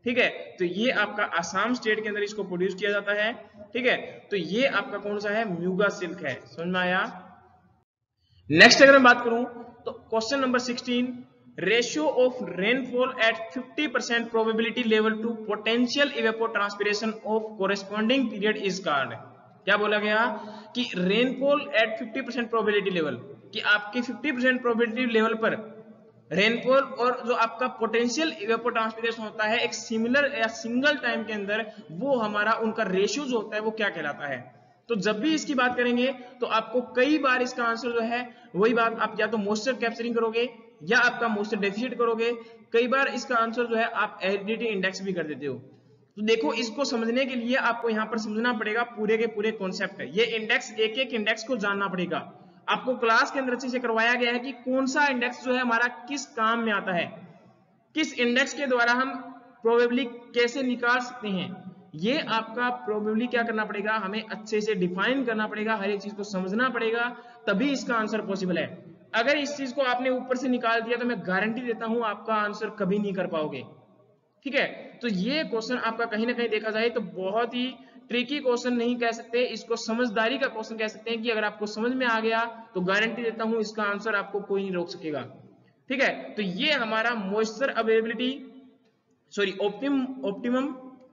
ठीक है, तो ये आपका असम स्टेट के अंदर इसको प्रोड्यूस किया जाता है। ठीक है, तो ये आपका कौन सा है, म्यूगा सिल्क है। समझ में आया। नेक्स्ट अगर मैं बात करूं तो question number 16, ratio of rainfall at 50% probability level to potential evapotranspiration of corresponding period is called. क्या बोला गया कि रेनफॉल एट 50% प्रोबेबिलिटी लेवल, कि आपके 50% प्रोबेबिलिटी लेवल पर रेनफॉल और जो आपका पोटेंशियल इवेपोट्रांसपिरेशन होता है एक सिमिलर या सिंगल टाइम के अंदर, वो हमारा उनका रेशियो जो होता है वो क्या कहलाता है। तो जब भी इसकी बात करेंगे तो आपको कई बार इसका आंसर जो है वही बात, आप या तो मॉइस्चर कैप्चरिंग करोगे या आपका मॉइस्चर डेफिसिट करोगे, कई बार इसका आंसर जो है आप एरिडिटी इंडेक्स भी कर देते हो। तो देखो इसको समझने के लिए आपको यहाँ पर समझना पड़ेगा पूरे के पूरे कॉन्सेप्ट है, ये इंडेक्स एक एक इंडेक्स को जानना पड़ेगा। आपको क्लास के अंदर अच्छे से करवाया गया है कि कौन सा इंडेक्स जो है हमारा किस काम में आता है, किस इंडेक्स के द्वारा हम प्रोबेबली कैसे निकाल सकते हैं। ये आपका प्रोबेबली क्या करना पड़ेगा, हमें अच्छे से डिफाइन करना पड़ेगा, हर एक चीज को समझना पड़ेगा, तभी इसका आंसर पॉसिबल है। अगर इस चीज को आपने ऊपर से निकाल दिया तो मैं गारंटी देता हूं आपका आंसर कभी नहीं कर पाओगे। ठीक है, तो ये क्वेश्चन आपका कहीं ना कहीं देखा जाए तो बहुत ही ट्रिकी क्वेश्चन नहीं कह सकते, इसको समझदारी का क्वेश्चन कह सकते हैं, कि अगर आपको समझ में आ गया तो गारंटी देता हूं इसका आंसर आपको कोई नहीं रोक सकेगा। ठीक है, तो ये हमारा moisture availability, sorry optimum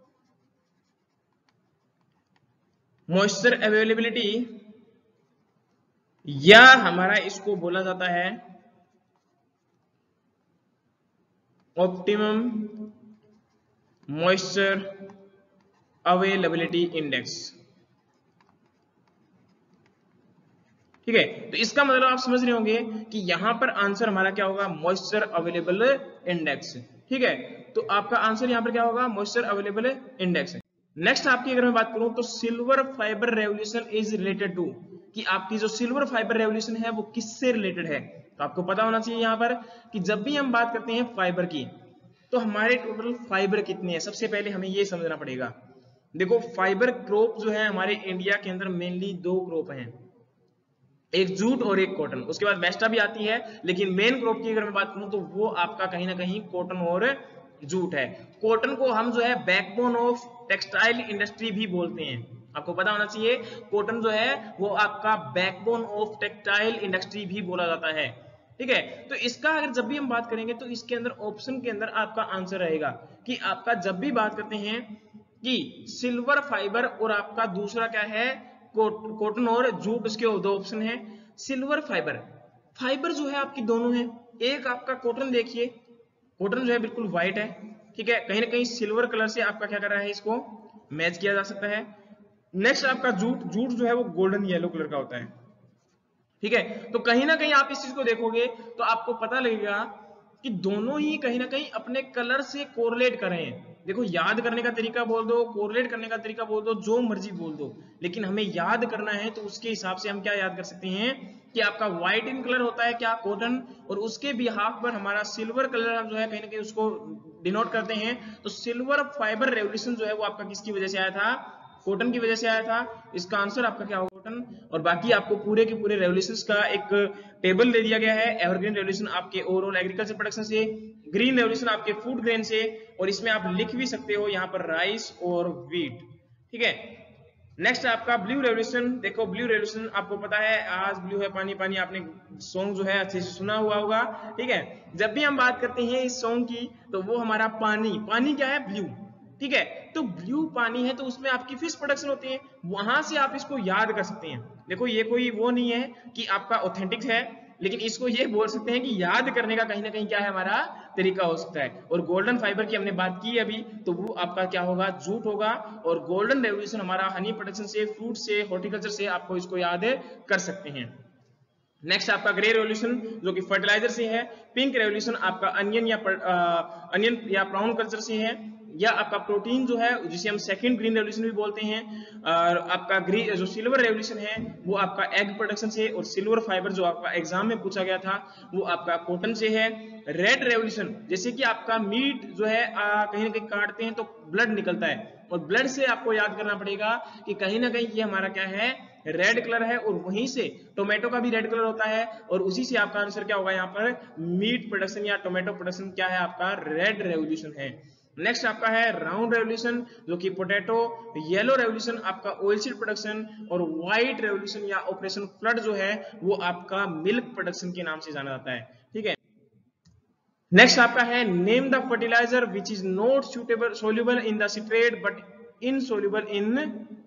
moisture availability, या हमारा इसको बोला जाता है ऑप्टिमम मॉइस्चर अवेलेबिलिटी इंडेक्स। ठीक है, तो इसका मतलब आप समझ रहे होंगे कि यहां पर आंसर हमारा क्या होगा, मॉइस्चर अवेलेबल इंडेक्स। ठीक है, तो आपका आंसर यहां पर क्या होगा, मॉइस्चर अवेलेबल इंडेक्स। नेक्स्ट आपकी अगर मैं बात करूं तो silver fibre revolution is related to, कि आपकी जो सिल्वर फाइबर रेवोल्यूशन है वो किससे रिलेटेड है। तो आपको पता होना चाहिए यहां पर कि जब भी हम बात करते हैं फाइबर की तो हमारे टोटल फाइबर कितने हैं, सबसे पहले हमें ये समझना पड़ेगा। देखो फाइबर क्रॉप जो है हमारे इंडिया के अंदर मेनली दो क्रॉप हैं, एक जूट और एक कॉटन, उसके बाद वेस्टा भी आती है, लेकिन मेन क्रॉप की अगर मैं बात करूं तो वो आपका कहीं ना कहीं कॉटन और जूट है। कॉटन को हम जो है बैकबोन ऑफ टेक्सटाइल इंडस्ट्री भी बोलते हैं, आपको पता होना चाहिए। कॉटन जो है वो आपका बैकबोन ऑफ टेक्सटाइल इंडस्ट्री भी बोला जाता है। ठीक है, तो इसका अगर जब भी हम बात करेंगे तो इसके अंदर ऑप्शन के अंदर आपका आंसर रहेगा कि आपका जब भी बात करते हैं कि सिल्वर फाइबर और आपका दूसरा क्या है कॉटन और जूट, उसके दो ऑप्शन है। सिल्वर फाइबर, फाइबर जो है आपकी दोनों है, एक आपका कॉटन देखिए, कॉटन जो है बिल्कुल व्हाइट है, ठीक है, कहीं ना कहीं सिल्वर कलर से आपका क्या कर रहा है, इसको मैच किया जा सकता है। नेक्स्ट आपका जूट, जूट जो है वो गोल्डन येलो कलर का होता है। ठीक है, तो कहीं ना कहीं आप इस चीज को देखोगे तो आपको पता लगेगा कि दोनों ही कहीं ना कहीं अपने कलर से कोरिलेट कर रहे हैं। देखो याद करने का तरीका बोल दो, कोरिलेट करने का तरीका बोल दो, जो मर्जी बोल दो, लेकिन हमें याद करना है तो उसके हिसाब से हम क्या याद कर सकते हैं कि आपका व्हाइट इन कलर होता है क्या, कॉटन, और उसके बिहाफ पर हमारा सिल्वर कलर हम जो है कहीं ना कहीं उसको डिनोट करते हैं। तो सिल्वर फाइबर रेवोल्यूशन जो है वो आपका किसकी वजह से आया था, कॉटन की वजह से आया था। इसका आंसर आपका क्या होगा, कॉटन। और बाकी आपको पूरे के पूरे रेवोल्यूशंस का एक टेबल दे दिया गया है। एवरग्रीन रेवोल्यूशन आपके ओवरऑल एग्रीकल्चर प्रोडक्शन से, ग्रीन रेवोल्यूशन आपके फूड ग्रेन से, और इसमें आप लिख भी सकते हो यहाँ पर राइस और व्हीट। ठीक है, नेक्स्ट आपका ब्लू रेवोल्यूशन। देखो ब्लू रेवोल्यूशन आपको पता है, आज ब्लू है पानी पानी, आपने सॉन्ग जो है अच्छे से सुना हुआ होगा। ठीक है, जब भी हम बात करते हैं इस सॉन्ग की तो वो हमारा पानी, पानी क्या है, ब्लू। ठीक है, तो ब्लू पानी है तो उसमें आपकी फिश प्रोडक्शन होती है, वहां से आप इसको याद कर सकते हैं। देखो ये कोई वो नहीं है कि आपका ऑथेंटिक है, लेकिन इसको ये बोल सकते हैं कि याद करने का कहीं ना कहीं क्या है हमारा तरीका हो सकता है। और गोल्डन फाइबर की हमने बात की अभी, तो वो आपका क्या होगा, जूट होगा। और गोल्डन रेवोल्यूशन हमारा हनी प्रोडक्शन से, फ्रूट से, हॉर्टिकल्चर से, आपको इसको याद कर सकते हैं। नेक्स्ट आपका ग्रे रेवोल्यूशन जो कि फर्टिलाइजर से है। पिंक रेवोल्यूशन आपका अनियन या ब्राउन कल्चर से है। या आपका प्रोटीन जो है जिसे हम सेकंड ग्रीन रेवोल्यूशन भी बोलते हैं। और आपका ग्रीन जो सिल्वर रेवोल्यूशन है वो आपका एग प्रोडक्शन से, और सिल्वर फाइबर जो आपका एग्जाम में पूछा गया था वो आपका कॉटन से है। रेड रेवोल्यूशन जैसे कि आपका मीट जो है कहीं ना कहीं काटते हैं तो ब्लड निकलता है, और ब्लड से आपको याद करना पड़ेगा कि कहीं ना कहीं ये हमारा क्या है, रेड कलर है। और वहीं से टोमेटो का भी रेड कलर होता है, और उसी से आपका आंसर क्या होगा यहाँ पर, मीट प्रोडक्शन या टोमेटो प्रोडक्शन क्या है आपका, रेड रेवोल्यूशन है। नेक्स्ट आपका है राउंड रेवोल्यूशन जो कि पोटैटो, येलो रेवोल्यूशन आपका ऑयलसीड प्रोडक्शन, और व्हाइट रेवोल्यूशन या ऑपरेशन फ्लड जो है वो आपका मिल्क प्रोडक्शन के नाम से जाना जाता है। ठीक है, नेक्स्ट आपका है name the fertiliser which is not suitable soluble in the citrate but insoluble in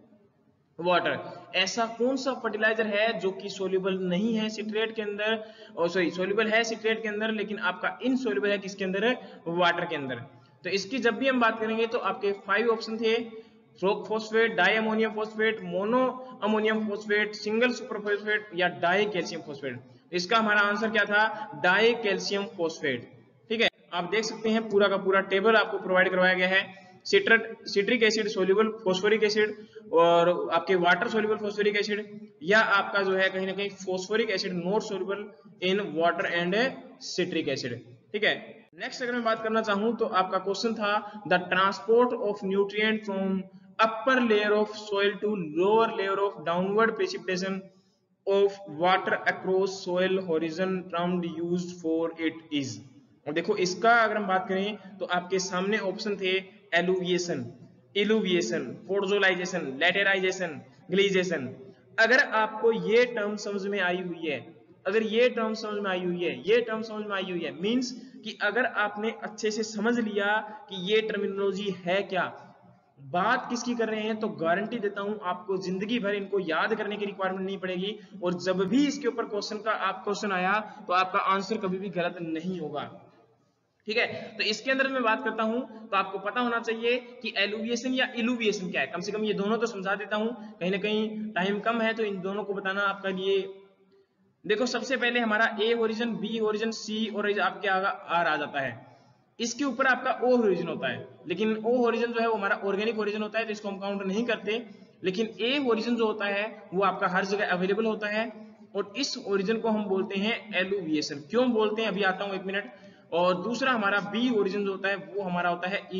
water. ऐसा कौन सा फर्टिलाइजर है जो कि सोल्यूबल नहीं है सिट्रेट के अंदर, और सॉरी सोल्यूबल है सिट्रेट के अंदर लेकिन आपका इनसोल्यूबल है किसके अंदर, वाटर के अंदर। तो इसकी जब भी हम बात करेंगे तो आपके 5 ऑप्शन थे, rock phosphate, di ammonium phosphate, mono ammonium phosphate, single super phosphate या डाई कैल्शियम फॉस्फेट। इसका हमारा आंसर क्या था, डाई कैल्शियम फॉस्फेट। ठीक है, आप देख सकते हैं पूरा का पूरा टेबल आपको प्रोवाइड करवाया गया है। Citric acid soluble phosphoric acid, और आपके वाटर सोल्यूबल फॉस्फोरिक एसिड, या आपका जो है कहीं ना कहीं phosphoric acid not soluble in water and citric acid. ठीक है, नेक्स्ट अगर मैं बात करना चाहूं तो आपका क्वेश्चन था the transport of nutrient from upper layer of soil to lower layer of downward precipitation of water across soil horizon termed used for it is. और देखो इसका अगर हम बात करें तो आपके सामने ऑप्शन थे एलुविएशन, इलुविएशन, पोर्जोलाइजेशन, लेटेराइजेशन, ग्लीजेशन। अगर आपको ये टर्म समझ में आई हुई है, अगर ये टर्म समझ में आई हुई है, ये टर्म समझ में आई हुई है, मींस कि अगर आपने अच्छे से समझ लिया कि ये टर्मिनोलॉजी है क्या, बात किसकी कर रहे हैं, तो गारंटी देता हूं आपको जिंदगी भर इनको याद करने की रिक्वायरमेंट नहीं पड़ेगी, और जब भी इसके ऊपर क्वेश्चन आया तो आपका आंसर कभी भी गलत नहीं होगा। ठीक है, तो इसके अंदर मैं बात करता हूं तो आपको पता होना चाहिए कि एलुविएशन या इलुविएशन क्या है। कम से कम ये दोनों तो समझा देता हूं, कहीं ना कहीं टाइम कम है तो इन दोनों को बताना आपका लिए। देखो सबसे पहले हमारा A origin, B origin, C origin आपके आर आ जाता है। इसके ऊपर आपका ओ ओरिजिन होता है, लेकिन ओ ओरिजिन जो है वो हमारा ऑर्गेनिक ओरिजिन होता है तो इसको हम काउंट नहीं करते। लेकिन ए ओरिजिन जो होता है वो आपका हर जगह अवेलेबल होता है, और इस ओरिजिन को हम बोलते हैं एलुविएशन। क्यों बोलते हैं अभी आता हूं, एक मिनट। और दूसरा हमारा बी ओरिजिन जो होता है वो हमारा होता है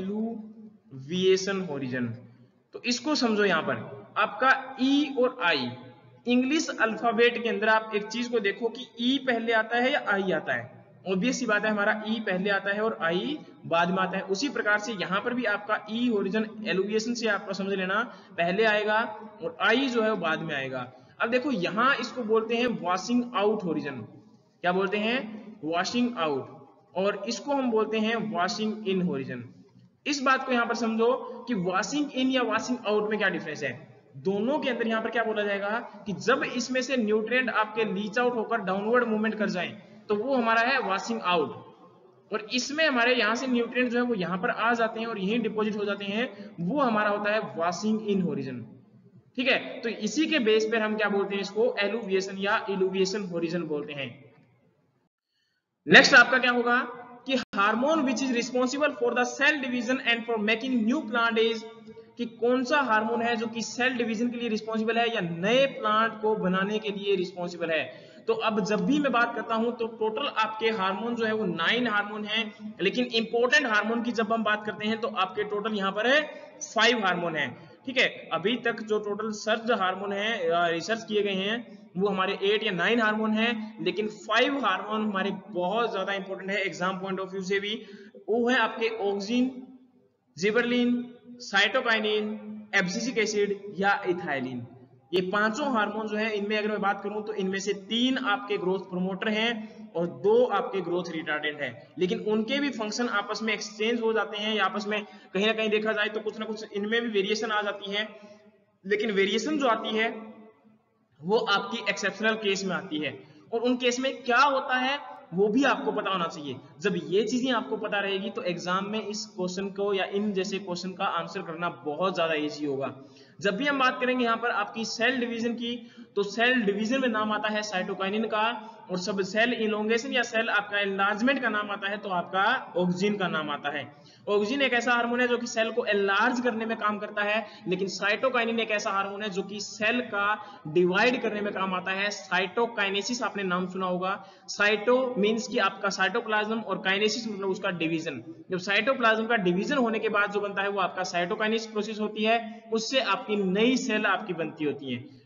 इलुविएशन ओरिजिन। तो इसको समझो, यहां पर आपका ई और आई, इंग्लिश अल्फाबेट के अंदर आप एक चीज को देखो कि ई पहले आता है या आई आता है। ऑब्वियस सी बात है हमारा ई पहले आता है और आई बाद में आता है। उसी प्रकार से यहां पर भी आपका ई ओरिजिन एलुविएशन से आपको समझ लेना पहले आएगा और आई जो है वो बाद में आएगा। अब देखो यहां इसको बोलते हैं वॉशिंग आउट ओरिजिन। क्या बोलते हैं, वॉशिंग आउट, और इसको हम बोलते हैं वॉशिंग इन ओरिजिन। इस बात को यहां पर समझो कि वॉशिंग इन या वॉशिंग आउट में क्या डिफरेंस है। दोनों के अंदर यहां पर क्या बोला जाएगा कि जब इसमें से न्यूट्रिएंट आपके लीच आउट होकर डाउनवर्ड मूवमेंट कर जाएं तो वो हमारा है वॉशिंग आउट, और इसमें हमारे यहां से न्यूट्रिएंट जो है वो यहां पर आ जाते हैं और यहीं डिपॉजिट हो जाते हैं, वो हमारा होता है वॉशिंग इन ओरिजिन। ठीक है, तो इसी के बेस पर हम क्या बोलते हैं, इसको एलुविएशन या इलुविएशन ओरिजिन बोलते हैं। नेक्स्ट आपका क्या होगा कि hormone which is responsible for the cell division and for making new plant is, कि कौन सा हार्मोन है जो कि सेल डिवीजन के लिए रिस्पॉन्सिबल है या नए प्लांट को बनाने के लिए रिस्पॉन्सिबल है। तो अब जब भी मैं बात करता हूं तो टोटल आपके हार्मोन जो है वो 9 हार्मोन है, लेकिन इंपॉर्टेंट हार्मोन की जब हम बात करते हैं तो आपके टोटल यहां पर है 5 हार्मोन है। ठीक है, अभी तक जो टोटल सर्च हार्मोन है रिसर्च किए गए हैं वो हमारे 8 या 9 हार्मोन है, लेकिन 5 हार्मोन हमारे बहुत ज्यादा इंपॉर्टेंट है एग्जाम पॉइंट ऑफ व्यू से भी। वो है आपके auxin, gibberellin, cytokinin, abscisic acid या इथाइलिन। ये पांचों हार्मोन जो है इनमें अगर मैं बात करूं तो इनमें से 3 आपके ग्रोथ प्रोमोटर हैं और 2 आपके ग्रोथ रिटार्डेंट हैं, लेकिन उनके भी फंक्शन आपस में एक्सचेंज हो जाते हैं या आपस में कहीं ना कहीं देखा जाए तो कुछ ना कुछ इनमें भी वेरिएशन आ जाती है, लेकिन वेरिएशन जो आती है वो आपकी एक्सेप्शनल केस में आती है, और उन केस में क्या होता है वो भी आपको पता होना चाहिए। जब ये चीजें आपको पता रहेगी तो एग्जाम में इस क्वेश्चन को या इन जैसे क्वेश्चन का आंसर करना बहुत ज्यादा इजी होगा। जब भी हम बात करेंगे यहाँ पर आपकी सेल डिवीजन की, तो सेल डिवीजन में नाम आता है साइटोकाइनिन का, और सब सेल इलोंगेशन या सेल आपका एनलार्जमेंट का नाम आता है तो आपका ऑक्सिन का नाम आता है। ऑक्सिन एक ऐसा हार्मोन है जो कि सेल को एनलार्ज करने में काम करता है, लेकिन साइटोकाइनिन एक ऐसा हार्मोन है जो कि सेल का डिवाइड करने में काम आता है। साइटोकाइनेसिस आपने नाम सुना होगा। साइटो मींस कि आपका साइटोप्लाज्म और काइनेसिस मतलब उसका डिवीजन। जब साइटोप्लाज्म का डिवीजन होने के बाद जो बनता है वो आपका साइटोकाइनेसिस प्रोसेस होती है, उससे आपकी नई सेल आपकी बनती होती है।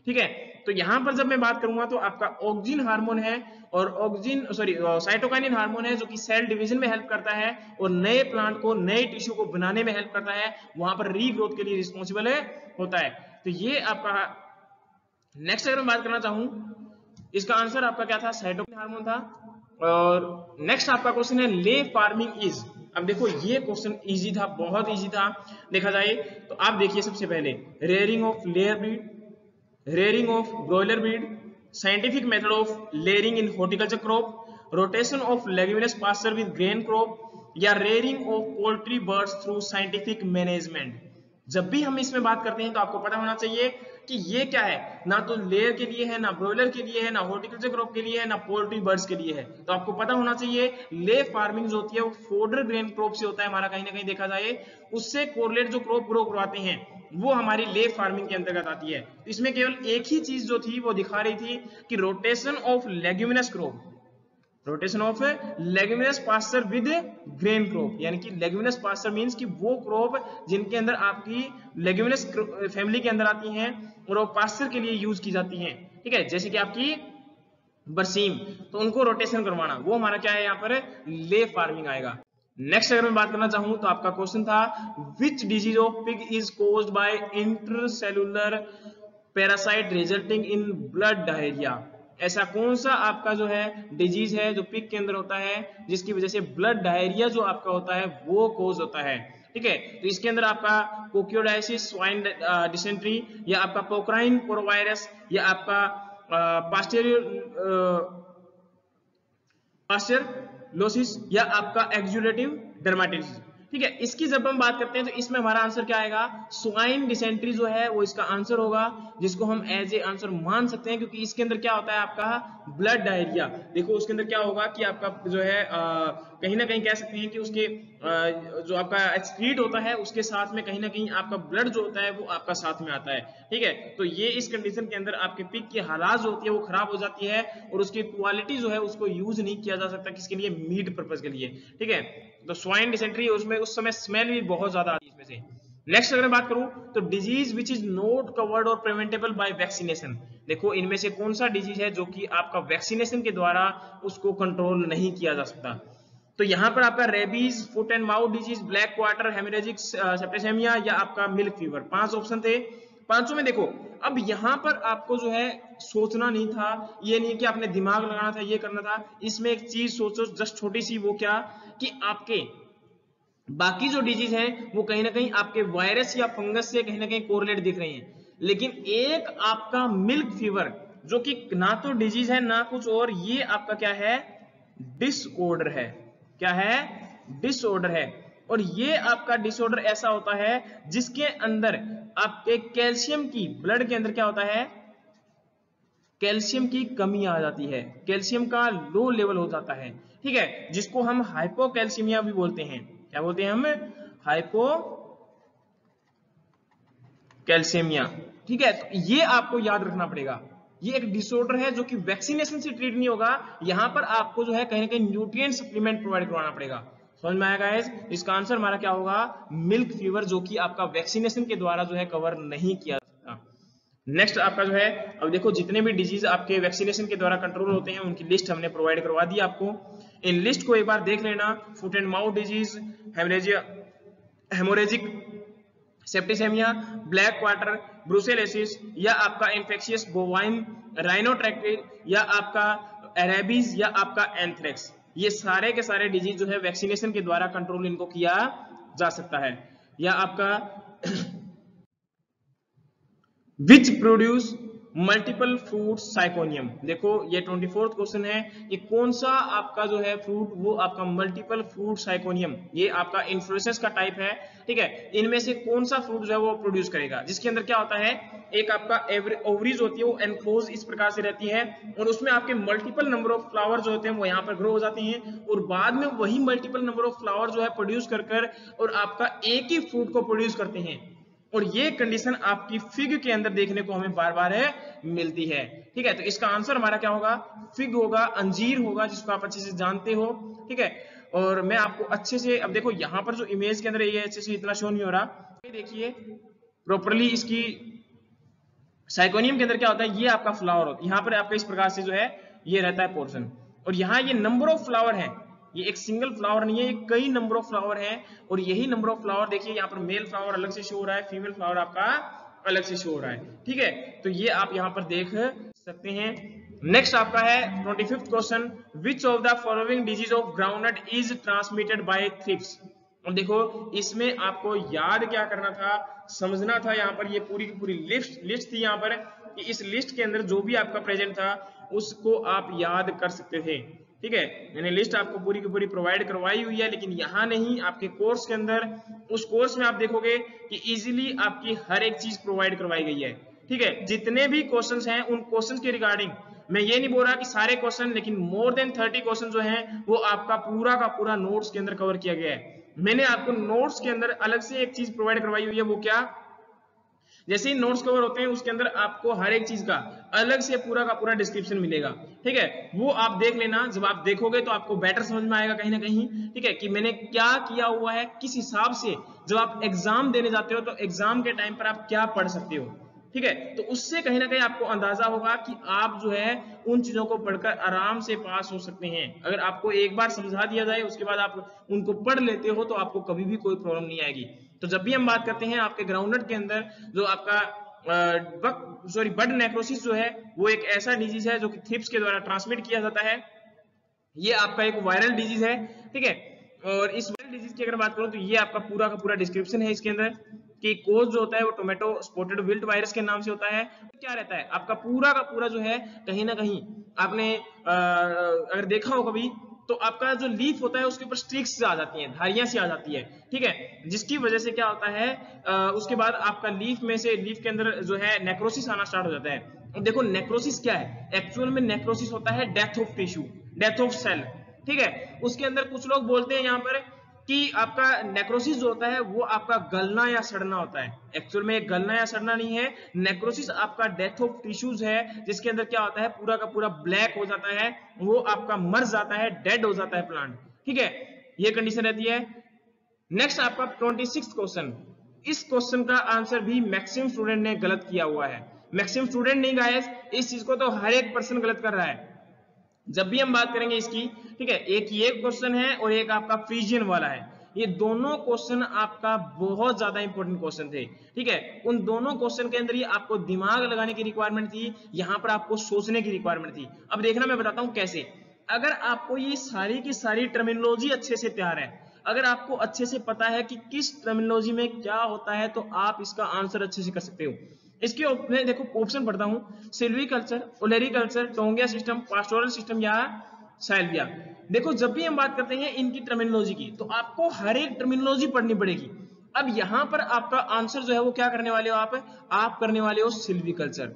ठीक है। तो यहाँ पर जब मैं बात करूंगा तो आपका ऑक्सिन हार्मोन है, और साइटोकाइनिन हार्मोन है जो कि सेल डिवीजन में हेल्प करता है और नए प्लांट को, नए टिश्यू को बनाने में हेल्प करता है, वहां पर रीग्रोथ के लिए रिस्पॉन्सिबल होता है। तो ये आपका नेक्स्ट अगर मैं बात करना चाहूं, इसका आंसर आपका क्या था, साइटोकिन हार्मोन था। और नेक्स्ट आपका क्वेश्चन है ले फार्मिंग इज। अब देखो ये क्वेश्चन इजी था, बहुत इजी था देखा जाए तो। आप देखिए सबसे पहले rearing of layer breed, rearing of broiler breed, scientific method of layering in horticulture crop, rotation of leguminous pasture with grain crop, या rearing of poultry birds through scientific management. जब भी हम इसमें बात करते हैं तो आपको पता होना चाहिए कि ये क्या है, ना तो लेयर के लिए है, ना ब्रॉयलर के लिए है, ना हॉर्टिकल्चर क्रॉप के लिए है, ना पोल्ट्री बर्ड्स के लिए है। तो आपको पता होना चाहिए ले फार्मिंग जो होती है वो फोडर ग्रेन क्रॉप से होता है हमारा, कहीं ना कहीं देखा जाए उससे कोरिलेट जो क्रॉप ग्रो करवाते हैं वो हमारी ले फार्मिंग के अंतर्गत आती है। तो इसमें केवल एक ही चीज जो थी वो दिखा रही थी कि rotation of leguminous crop, rotation of leguminous pasture with grain crop, यानी कि लेग्यूमिनस पास्चर मींस कि वो क्रॉप जिनके अंदर आपकी लेग्यूमिनस फैमिली के अंदर आती हैं और वो पास्चर के लिए यूज की जाती हैं, ठीक है, जैसे कि आपकी बरसीम, तो उनको रोटेशन करवाना वो हमारा क्या है यहाँ पर ले फार्मिंग आएगा। नेक्स्ट अगर मैं बात करना चाहूं तो आपका क्वेश्चन था which disease of pig is caused by intercellular parasite resulting in blood diarrhoea. ऐसा कौन सा आपका जो है डिजीज है जो पिग के अंदर होता है जिसकी वजह से ब्लड डायरिया जो आपका होता है वो कोज होता है, ठीक है। तो इसके अंदर आपका कोक्योडाइसिस, स्वाइन डिसेंट्री, या आपका पोक्राइन पोरोवायरस, या आपका पास्चरलोसिस, या आपका एक्जुलेटिव डर्माटाइटिस, ठीक है। इसकी जब हम बात करते हैं तो इसमें हमारा आंसर क्या आएगा, स्वाइन डिसेंट्री जो है वो इसका आंसर होगा, जिसको हम एज ए आंसर मान सकते हैं क्योंकि इसके अंदर क्या होता है आपका ब्लड डायरिया। देखो उसके अंदर क्या होगा कि आपका जो है कहीं ना कहीं कह सकते हैं कि उसके जो आपका एक्सक्रीट होता है उसके साथ में कहीं ना कहीं आपका ब्लड जो होता है वो आपका साथ में आता है, ठीक है। तो ये इस कंडीशन के अंदर आपके पिग की हालात जो होती है वो खराब हो जाती है और उसकी क्वालिटी जो है उसको यूज नहीं किया जा सकता किसके लिए, मीट पर्पज के लिए, ठीक है। तो स्वाइन डिसेंट्री उसमें उस समय स्मेल भी बहुत ज्यादा आती है इसमें से। नेक्स्ट अगर बात करूं तो disease which is not covered और प्रिवेंटेबल बाय वैक्सीनेशन। देखो इनमें से कौन सा डिजीज है जो कि आपका वैक्सीनेशन के द्वारा उसको कंट्रोल नहीं किया जा सकता। तो यहाँ पर आपका rabies, foot and mouth disease, black quarter haemorrhagic septicaemia, या आपका मिल्क फीवर, 5 ऑप्शन थे। पांचों में देखो अब यहाँ पर आपको जो है सोचना नहीं था, ये नहीं कि आपने दिमाग लगाना था, ये करना था। इसमें एक चीज सोचो जस्ट छोटी सी, वो क्या कि आपके बाकी जो डिजीज है वो कहीं ना कहीं आपके वायरस या फंगस से कहीं ना कहीं कोरिलेट दिख रही हैं, लेकिन एक आपका मिल्क फीवर जो कि ना तो डिजीज है ना कुछ और, ये आपका क्या है, डिसऑर्डर है। क्या है, डिसऑर्डर है। और ये आपका डिसऑर्डर ऐसा होता है जिसके अंदर आपके कैल्शियम की, ब्लड के अंदर क्या होता है, कैल्शियम की कमी आ जाती है, कैल्शियम का लो लेवल हो जाता है, ठीक है, जिसको हम हाइपोकैल्सीमिया भी बोलते हैं। क्या बोलते हैं हम, हाइपोकैल्सीमिया, ठीक है। तो ये आपको याद रखना पड़ेगा, ये एक डिसऑर्डर है जो कि वैक्सीनेशन से ट्रीट नहीं होगा। यहां पर आपको जो है कहीं ना कहीं न्यूट्रिएंट सप्लीमेंट प्रोवाइड करवाना पड़ेगा। समझ में आएगा गाइस? इसका आंसर हमारा क्या होगा, मिल्क फीवर, जो कि आपका वैक्सीनेशन के द्वारा जो है कवर नहीं किया जाता। नेक्स्ट आपका जो है, अब देखो जितने भी डिजीज आपके वैक्सीनेशन के द्वारा कंट्रोल होते हैं उनकी लिस्ट हमने प्रोवाइड करवा दी आपको। इन लिस्ट को एक बार देख लेना। Foot and mouth disease, haemorrhagic septicaemia, black quarter, brucellosis, या आपका इन्फेक्शियस बोवाइन राइनोट्रैक्टिस, या आपका रेबीज, या आपका एंथ्रेक्स, ये सारे के सारे डिजीज जो है वैक्सीनेशन के द्वारा कंट्रोल इनको किया जा सकता है। या आपका which produce multiple fruit syconium. देखो ये 24th क्वेश्चन है कि कौन सा आपका जो है फ्रूट, वो आपका मल्टीपल फ्रूट साइकोनियम, ये आपका इन्फ्लोरेसेंस का टाइप है, ठीक है। इनमें से कौन सा फ्रूट जो है वो प्रोड्यूस करेगा, जिसके अंदर क्या होता है, एक आपका ओवरीज होती है वो एनक्लोज इस प्रकार से रहती है और उसमें आपके मल्टीपल नंबर ऑफ फ्लावर जो होते हैं वो यहाँ पर ग्रो हो जाते हैं और बाद में वही मल्टीपल नंबर ऑफ फ्लावर जो है प्रोड्यूस कर और आपका एक ही फ्रूट को प्रोड्यूस करते हैं। और ये कंडीशन आपकी फिग के अंदर देखने को हमें बार बार मिलती है, ठीक है। तो इसका आंसर हमारा क्या होगा, फिग होगा, अंजीर होगा, जिसको आप अच्छे से जानते हो, ठीक है। और मैं आपको अच्छे से, अब देखो यहाँ पर जो इमेज के अंदर ये अच्छे से इतना शो नहीं हो रहा, देखिए प्रॉपरली इसकी साइकोनियम के अंदर क्या होता है, ये आपका फ्लावर होता है, यहाँ पर आपका इस प्रकार से जो है ये रहता है पोर्शन, और यहाँ ये नंबर ऑफ फ्लावर है, ये एक सिंगल फ्लावर नहीं है, ये कई नंबर ऑफ फ्लावर है, और यही नंबर ऑफ फ्लावर देखिए यहाँ पर मेल फ्लावर अलग से शो हो रहा है, फीमेल फ्लावर आपका अलग से शो हो रहा है, ठीक है। तो ये आप यहाँ पर देख सकते हैं। नेक्स्ट आपका है 25th question, which of the following disease of groundnut is transmitted by thrips. और देखो इसमें आपको याद क्या करना था, समझना था, यहाँ पर ये पूरी की पूरी लिस्ट थी यहाँ पर, कि इस लिस्ट के अंदर जो भी आपका प्रेजेंट था उसको आप याद कर सकते थे, ठीक है। मैंने लिस्ट आपको पूरी की पूरी प्रोवाइड करवाई हुई है, लेकिन यहाँ नहीं, आपके कोर्स के अंदर, उस कोर्स में आप देखोगे कि इजीली आपकी हर एक चीज प्रोवाइड करवाई गई है, ठीक है। जितने भी क्वेश्चंस हैं उन क्वेश्चंस के रिगार्डिंग मैं ये नहीं बोल रहा कि सारे क्वेश्चन, लेकिन मोर देन 30 क्वेश्चन जो हैं वो आपका पूरा का पूरा नोट्स के अंदर कवर किया गया है। मैंने आपको नोट्स के अंदर अलग से एक चीज प्रोवाइड करवाई हुई है, वो क्या, जैसे ही नोट्स कवर होते हैं उसके अंदर आपको हर एक चीज का अलग से पूरा का पूरा डिस्क्रिप्शन मिलेगा, ठीक है। वो आप देख लेना, जब आप देखोगे तो आपको बेटर समझ में आएगा कहीं ना कहीं, ठीक है, कि मैंने क्या किया हुआ है, किस हिसाब से जब आप एग्जाम देने जाते हो तो एग्जाम के टाइम पर आप क्या पढ़ सकते हो, ठीक है। तो उससे कहीं ना कहीं आपको अंदाजा होगा कि आप जो है उन चीजों को पढ़कर आराम से पास हो सकते हैं। अगर आपको एक बार समझा दिया जाए उसके बाद आप उनको पढ़ लेते हो तो आपको कभी भी कोई प्रॉब्लम नहीं आएगी। तो जब भी हम बात करते हैं आपके ग्राउंडनट के अंदर जो आपका बड नेक्रोसिस जो है वो एक ऐसा डिजीज है जो कि थ्रिप्स के द्वारा ट्रांसमिट किया जाता है। ये आपका एक वायरल डिजीज है, ठीक है। और इस वायरल डिजीज की अगर बात करूं तो ये आपका पूरा का पूरा डिस्क्रिप्शन है इसके अंदर, कि कोज जो होता है वो टोमेटो स्पॉटेड विल्ट वायरस के नाम से होता है। तो क्या रहता है आपका पूरा का पूरा जो है, कहीं ना कहीं आपने अगर देखा हो कभी तो आपका जो लीफ होता है उसके ऊपर स्ट्रिक्स आ जाती हैं, धारियां सी आ जाती है, ठीक है, जिसकी वजह से क्या होता है उसके बाद आपका लीफ में से, लीफ के अंदर जो है नेक्रोसिस आना स्टार्ट हो जाता है। अब देखो नेक्रोसिस क्या है, एक्चुअल में नेक्रोसिस होता है death of tissue, death of cell, ठीक है। उसके अंदर कुछ लोग बोलते हैं यहाँ पर कि आपका नेक्रोसिस जो होता है वो आपका गलना या सड़ना होता है, एक्चुअल में गलना या सड़ना नहीं है, नेक्रोसिस आपका डेथ ऑफ टिश्यूज है, जिसके अंदर क्या होता है पूरा का पूरा ब्लैक हो जाता है, वो आपका मर जाता है, डेड हो जाता है प्लांट, ठीक है, ये कंडीशन रहती है। नेक्स्ट आपका 26th क्वेश्चन, इस क्वेश्चन का आंसर भी मैक्सिमम स्टूडेंट ने गलत किया हुआ है, मैक्सिमम स्टूडेंट नहीं गाइस, इस चीज को तो हर एक पर्सन गलत कर रहा है जब भी हम बात करेंगे इसकी, ठीक है। एक ये क्वेश्चन है और एक आपका फ्रीजियन वाला है, ये दोनों क्वेश्चन आपका बहुत ज्यादा इंपॉर्टेंट क्वेश्चन थे, ठीक है। उन दोनों क्वेश्चन के अंदर ही आपको दिमाग लगाने की रिक्वायरमेंट थी, यहाँ पर आपको सोचने की रिक्वायरमेंट थी। अब देखना मैं बताता हूं कैसे। अगर आपको ये सारी की सारी टर्मिनोलॉजी अच्छे से तैयार है, अगर आपको अच्छे से पता है कि किस टर्मिनोलॉजी में क्या होता है, तो आप इसका आंसर अच्छे से कर सकते हो। इसके मैं देखो ऑप्शन पढ़ता हूं, silviculture, olericulture, taungya system, pastoral system या साइल्विया। देखो जब भी हम बात करते हैं इनकी टर्मिनोलॉजी की तो आपको हर एक टर्मिनोलॉजी पढ़नी पड़ेगी। अब यहां पर आपका आंसर जो है वो क्या करने वाले हो, आप करने वाले हो सिल्वीकल्चर।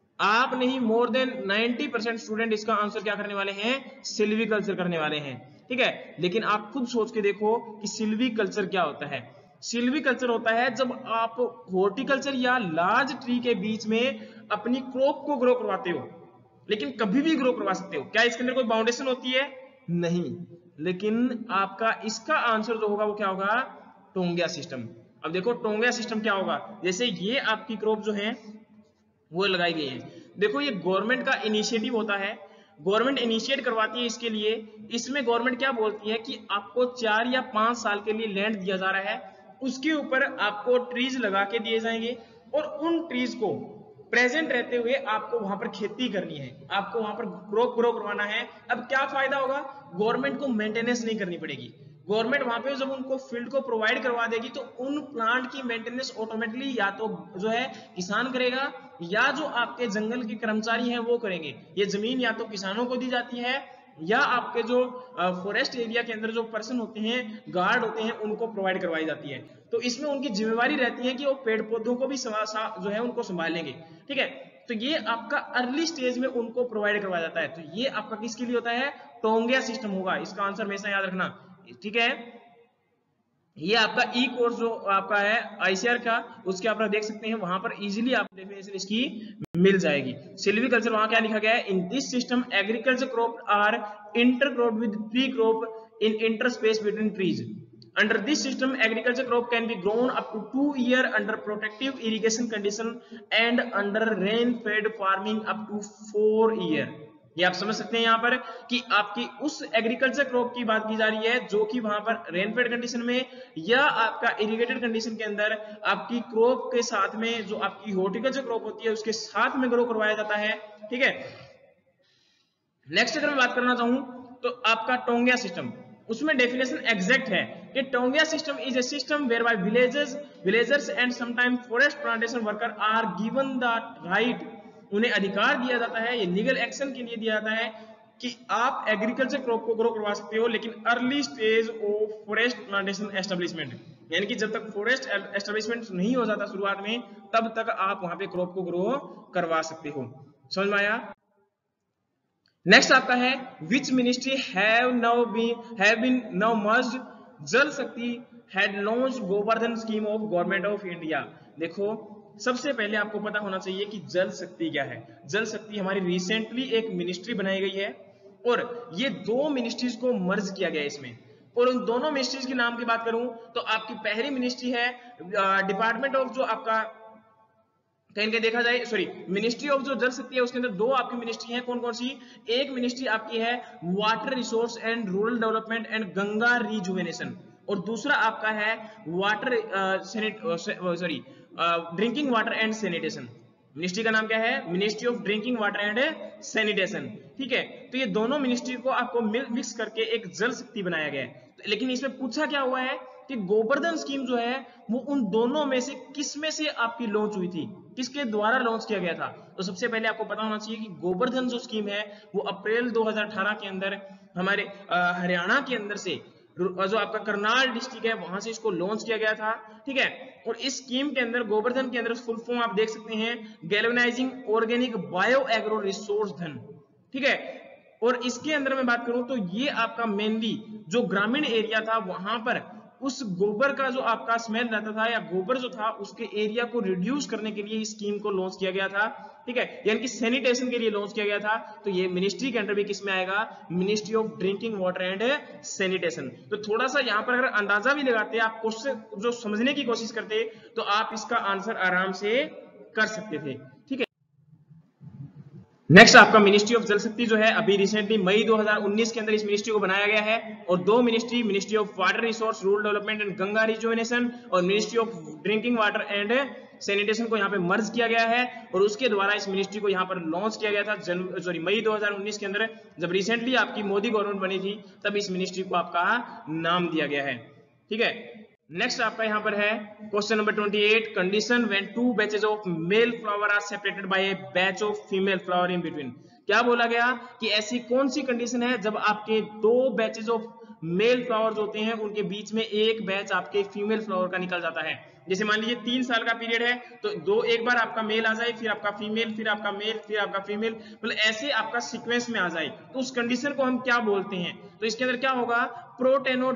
आप नहीं, मोर देन 90% स्टूडेंट इसका आंसर क्या करने वाले हैं, सिल्वीकल्चर करने वाले हैं, ठीक है। लेकिन आप खुद सोच के देखो कि सिल्वीकल्चर क्या होता है। सिल्वीकल्चर होता है जब आप हॉर्टिकल्चर या लार्ज ट्री के बीच में अपनी क्रॉप को ग्रो करवाते हो, लेकिन कभी भी ग्रो करवा सकते हो। क्या इसके अंदर कोई बाउंडेशन होती है, नहीं, लेकिन आपका इसका आंसर जो होगा वो क्या होगा, टोंगिया सिस्टम। अब देखो टोंगिया सिस्टम क्या होगा, जैसे ये आपकी क्रॉप जो है वो लगाई गई है, देखो ये गवर्नमेंट का इनिशिएटिव होता है, गवर्नमेंट इनिशिएट करवाती है इसके लिए। इसमें गवर्नमेंट क्या बोलती है कि आपको 4 या 5 साल के लिए लैंड दिया जा रहा है, उसके ऊपर आपको ट्रीज लगा के दिए जाएंगे और उन ट्रीज को प्रेजेंट रहते हुए आपको वहां पर खेती करनी है, आपको वहां पर ग्रो करवाना है। अब क्या फायदा होगा, गवर्नमेंट को मेंटेनेंस नहीं करनी पड़ेगी, गवर्नमेंट वहां पे जब उनको फील्ड को प्रोवाइड करवा देगी तो उन प्लांट की मेंटेनेंस ऑटोमेटिकली या तो जो है किसान करेगा या जो आपके जंगल के कर्मचारी हैं वो करेंगे। ये जमीन या तो किसानों को दी जाती है या आपके जो फॉरेस्ट एरिया के अंदर जो पर्सन होते हैं, गार्ड होते हैं, उनको प्रोवाइड करवाई जाती है। तो इसमें उनकी जिम्मेवारी रहती है कि वो पेड़ पौधों को भी जो है उनको संभालेंगे, ठीक है। तो ये आपका अर्ली स्टेज में उनको प्रोवाइड करवाया जाता है। तो ये आपका किसके लिए होता है, टोंगिया सिस्टम होगा, इसका आंसर हमेशा याद रखना, ठीक है। ये आपका ई कोर्स जो आपका है आईसीआर का, उसके आप देख सकते हैं, वहां पर इजीली आप डेफिनेशन इसकी मिल जाएगी। सिल्वीकल्चर वहां क्या लिखा गया है, in this system agriculture crop are intercropped with tree crop in interspace between trees. Under this system, agriculture crop can be grown up to 2 years under protective irrigation condition and under rain-fed farming up to 4 years. ये आप समझ सकते हैं यहाँ पर कि आपकी उस एग्रीकल्चर क्रॉप की बात की जा रही है जो कि वहां पर रेनफेड कंडीशन में या आपका इरिगेटेड कंडीशन के अंदर आपकी क्रॉप के साथ में जो आपकी हॉर्टिकल्चर क्रॉप होती है उसके साथ में ग्रो करवाया जाता है। ठीक है, नेक्स्ट अगर मैं बात करना चाहूं तो आपका टोंगिया सिस्टम, उसमें डेफिनेशन एग्जैक्ट है कि taungya system is a system where by villagers and sometimes forest plantation worker are given the right, उन्हें अधिकार दिया जाता है, ये लीगल एक्शन के लिए दिया जाता है कि आप एग्रीकल्चर क्रॉप को ग्रो करवा सकते हो लेकिन early stage of forest plantation establishment, यानी कि जब तक फॉरेस्ट एस्टेब्लिशमेंट नहीं हो जाता शुरुआत में तब तक आप वहां पे क्रॉप को ग्रो करवा सकते हो। समझ में आया? नेक्स्ट आपका है which ministry have been now merged, Jal Shakti had launched Gobardhan scheme of government of India. देखो सबसे पहले आपको पता होना चाहिए कि जल शक्ति क्या है। जल शक्ति हमारी रिसेंटली एक मिनिस्ट्री बनाई गई है और ये दो मिनिस्ट्रीज को मर्ज किया गया है इसमें, और उन दोनों मिनिस्ट्रीज के नाम की बात करूं तो आपकी पहली मिनिस्ट्री है डिपार्टमेंट ऑफ जो आपका कहीं देखा जाए मिनिस्ट्री ऑफ जो जल शक्ति है उसके अंदर दो आपकी मिनिस्ट्री है। कौन कौन सी? एक मिनिस्ट्री आपकी है water resource and rural development and Ganga rejuvenation, और दूसरा आपका है water drinking water and sanitation. Ministry का नाम क्या है? Ministry of drinking water and sanitation. ठीक है, तो ये दोनों मिनिस्ट्री को आपको मिक्स करके एक जल शक्ति बनाया गया है। लेकिन इसमें पूछा क्या हुआ है कि गोवर्धन स्कीम जो है वो उन दोनों में से किस में से आपकी लॉन्च हुई थी, किसके द्वारा लॉन्च किया गया था? तो सबसे पहले आपको पता होना चाहिए कि गोवर्धन जो स्कीम है वो अप्रैल 2018 के अंदर हमारे हरियाणा के अंदर से जो आपका करनाल डिस्ट्रिक्ट है वहां से इसको लॉन्च किया गया था। ठीक है, और इस स्कीम के अंदर गोवर्धन के अंदर फुल फॉर्म आप देख सकते हैं galvanising organic bio agro resource dhan. ठीक है, और इसके अंदर मैं बात करूं तो ये आपका मेनली जो ग्रामीण एरिया था वहां पर उस गोबर का जो आपका स्मेल रहता था या गोबर जो था उसके एरिया को रिड्यूस करने के लिए इस स्कीम को लॉन्च किया गया था। ठीक है, यानी कि सैनिटेशन के लिए लॉन्च किया गया था। तो ये मिनिस्ट्री के अंडर भी किस में आएगा? Ministry of drinking water and sanitation. तो थोड़ा सा यहाँ पर अगर अंदाजा भी लगाते आप क्वेश्चन जो समझने की कोशिश करते तो आप इसका आंसर आराम से कर सकते थे। ठीक है, नेक्स्ट आपका मिनिस्ट्री ऑफ जल शक्ति जो है अभी रिसेंटली मई 2019 के अंदर इस मिनिस्ट्री को बनाया गया है, और दो ministry of water resource rural development and Ganga rejuvenation और ministry of drinking water and sanitation को यहाँ पे मर्ज किया गया है, और उसके द्वारा इस मिनिस्ट्री को यहाँ पर लॉन्च किया गया था मई 2019 के अंदर। जब रिसेंटली आपकी मोदी गवर्नमेंट बनी थी तब इस मिनिस्ट्री को आपका नाम दिया गया है। ठीक है, नेक्स्ट आपका यहाँ पर है question number 28, condition when two batches of male flower are separated by a batch of female flower in between. क्या बोला गया कि ऐसी कौन सी कंडीशन है जब आपके दो बैचेस ऑफ मेल फ्लावर्स होते हैं उनके बीच में एक बैच आपके फीमेल फ्लावर का निकल जाता है। जैसे मान लीजिए 3 साल का पीरियड है तो एक बार आपका मेल आ जाए, फिर आपका फीमेल, फिर आपका मेल, फिर आपका फीमेल, मतलब ऐसे आपका सीक्वेंस में आ जाए तो उस कंडीशन को हम क्या बोलते हैं? तो इसके अंदर क्या होगा? प्रोटेनो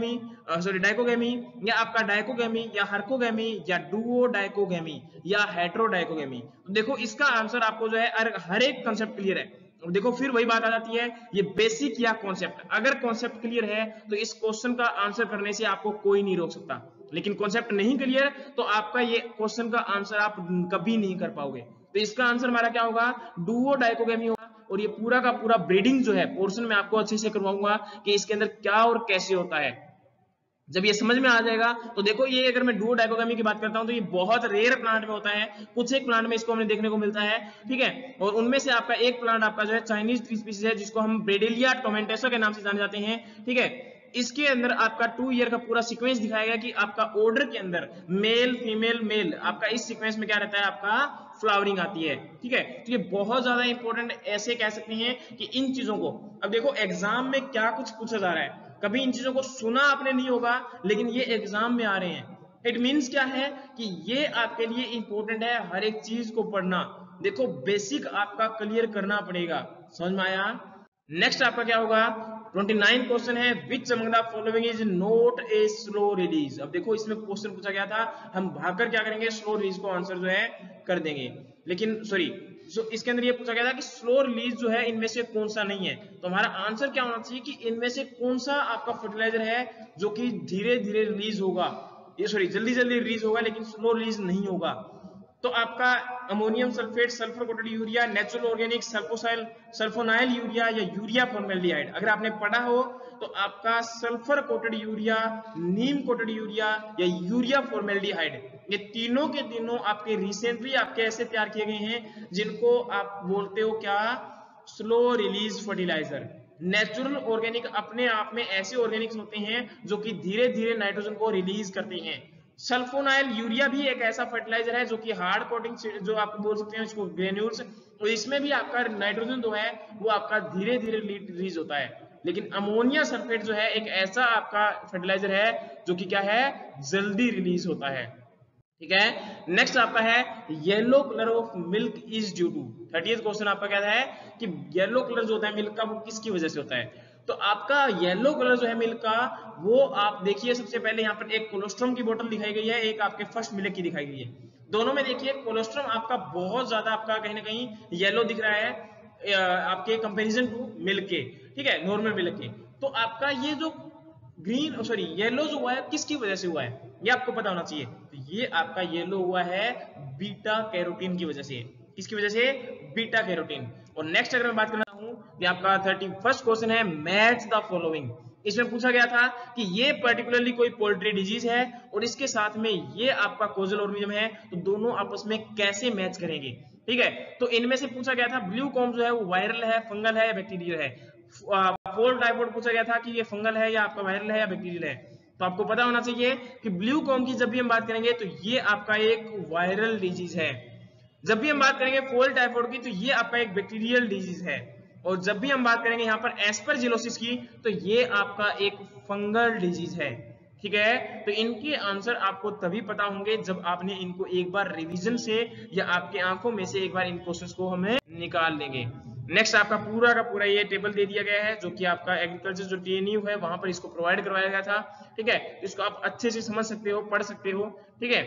डाइकोगेमी या आपका डाइकोगेमी या हर्कोगेमी या डुओ डाइकोगेमी या हेटेरोडाइकोगेमी। तो देखो इसका आंसर आपको जो है हर एक कंसेप्ट क्लियर है। देखो फिर वही बात आ जाती है, ये बेसिक या कॉन्सेप्ट, अगर कॉन्सेप्ट क्लियर है तो इस क्वेश्चन का आंसर करने से आपको कोई नहीं रोक सकता, लेकिन कॉन्सेप्ट नहीं क्लियर तो आपका ये क्वेश्चन का आंसर आप कभी नहीं कर पाओगे। तो इसका आंसर हमारा क्या होगा? डुओ डाइकोगेमी होगा। और ये पूरा का पूरा ब्रीडिंग जो है पोर्शन में आपको अच्छे से करवाऊंगा कि इसके अंदर क्या और कैसे होता है। जब ये समझ में आ जाएगा तो देखो ये अगर मैं डुओ डाइकोगेमी की बात करता हूं तो ये बहुत रेयर प्लांट में होता है, कुछ एक प्लांट में इसको हमें देखने को मिलता है। ठीक है, और उनमें से आपका एक प्लांट आपका जो है चाइनीज ट्री स्पीसीज है जिसको हम ब्रेडेलिया टोमेंटेसा के नाम से जाने जाते हैं। ठीक है, इसके अंदर आपका 2 ईयर का पूरा सीक्वेंस दिखाया गया कि आपका ऑर्डर के अंदर मेल फीमेल मेल आपका इस सीक्वेंस में क्या रहता है? आपका फ्लावरिंग आती है। ठीक है, तो ये बहुत ज्यादा इंपॉर्टेंट, ऐसे कह सकते हैं कि इन चीजों को अब देखो एग्जाम में क्या कुछ पूछा जा रहा है, कभी इन चीजों को सुना आपने नहीं होगा लेकिन ये एग्जाम में आ रहे हैं। इट मींस क्या है कि ये आपके लिए इंपॉर्टेंट है हर एक चीज को पढ़ना। देखो बेसिक आपका क्लियर करना पड़ेगा। समझ में आया? नेक्स्ट आपका क्या होगा? 29 क्वेश्चन है which among the following is not a slow release. अब देखो इसमें क्वेश्चन पूछा गया था, हम भागकर क्या करेंगे? स्लो रिलीज को आंसर जो है कर देंगे, लेकिन इसके अंदर ये पूछा गया था कि स्लो रिलीज जो है इनमें से कौन सा नहीं है। तो हमारा आंसर क्या होना चाहिए कि इनमें से कौन सा आपका फर्टिलाइजर है जो कि धीरे धीरे रिलीज होगा, ये सॉरी जल्दी जल्दी रिलीज होगा लेकिन स्लो रिलीज नहीं होगा। तो आपका ammonium sulphate, sulphur coated urea, natural organic, sulphonyl urea या यूरिया फॉर्मेल्डिहाइड। अगर आपने पढ़ा हो तो आपका sulphur coated urea, neem coated urea या यूरिया फॉर्मेल्डिहाइड, ये तीनों के तीनों आपके रिसेंटली आपके ऐसे तैयार किए गए हैं जिनको आप बोलते हो क्या, slow release fertiliser. Natural organic अपने आप में ऐसे ऑर्गेनिक्स होते हैं जो कि धीरे धीरे नाइट्रोजन को रिलीज करते हैं। सल्फोनाइल यूरिया भी एक ऐसा फर्टिलाइजर है जो कि हार्ड कोटिंग, जो आप बोल सकते हैं इसको ग्रेन्यूल्स, तो इसमें भी आपका नाइट्रोजन जो है वो आपका धीरे धीरे रिलीज होता है। लेकिन अमोनिया सल्फेट जो है एक ऐसा आपका फर्टिलाइजर है जो कि क्या है, जल्दी रिलीज होता है। ठीक है, नेक्स्ट आपका है yellow colour of milk is due to. 30th question आपका क्या है कि येलो कलर जो होता है मिल्क का वो किसकी वजह से होता है। तो आपका येलो कलर जो है मिल्क का वो आप देखिए, सबसे पहले यहाँ पर एक कोलोस्ट्रम की बोतल दिखाई गई है, एक आपके फर्स्ट मिल्क की दिखाई गई है। दोनों में देखिए कोलोस्ट्रम आपका बहुत ज्यादा आपका कहीं ना कहीं येलो दिख रहा है आपके कंपेरिजन टू मिल्क के, ठीक है, नॉर्मल मिल्क के। तो आपका ये जो ग्रीन सॉरी येलो जो हुआ है किसकी वजह से हुआ है, ये आपको पता होना चाहिए। तो ये आपका येलो हुआ है बीटा कैरोटीन की वजह से। किसकी वजह से, बीटा कैरोटीन। और नेक्स्ट अगर मैं बात करना हूं, ये आपका 31st क्वेश्चन है मैच द फॉलोइंग। इसमें पूछा गया था कि ये पर्टिकुलरली कोई पोल्ट्री डिजीज है और इसके साथ में ये आपका कोजल ऑर्गेनिज्म है, तो दोनों आपस में कैसे मैच करेंगे। ठीक है, तो इनमें से पूछा गया था ब्लू कॉम जो है वो वायरल है, फंगल है या बैक्टीरियल है। फोल्ड टाइफॉइड पूछा गया था कि ये फंगल है या आपका वायरल है या बैक्टीरियल है। तो आपको पता होना चाहिए कि ब्लू कॉम की जब भी हम बात करेंगे तो ये आपका एक वायरल डिजीज है। जब भी हम बात करेंगे फोल्ड टाइफॉइड की तो ये आपका एक बैक्टीरियल डिजीज है। और जब भी हम बात करेंगे यहाँ पर एस्परजिलोसिस की तो ये आपका एक फंगल डिजीज है। ठीक है, तो इनके आंसर आपको तभी पता होंगे जब आपने इनको एक बार रिवीजन से या आपके आंखों में से एक बार इन क्वेश्चंस को हमें निकाल लेंगे। नेक्स्ट आपका पूरा का पूरा ये टेबल दे दिया गया है जो कि आपका एग्रीकल्चर जो TNU है वहां पर इसको प्रोवाइड करवाया गया था। ठीक है, इसको आप अच्छे से समझ सकते हो, पढ़ सकते हो। ठीक है,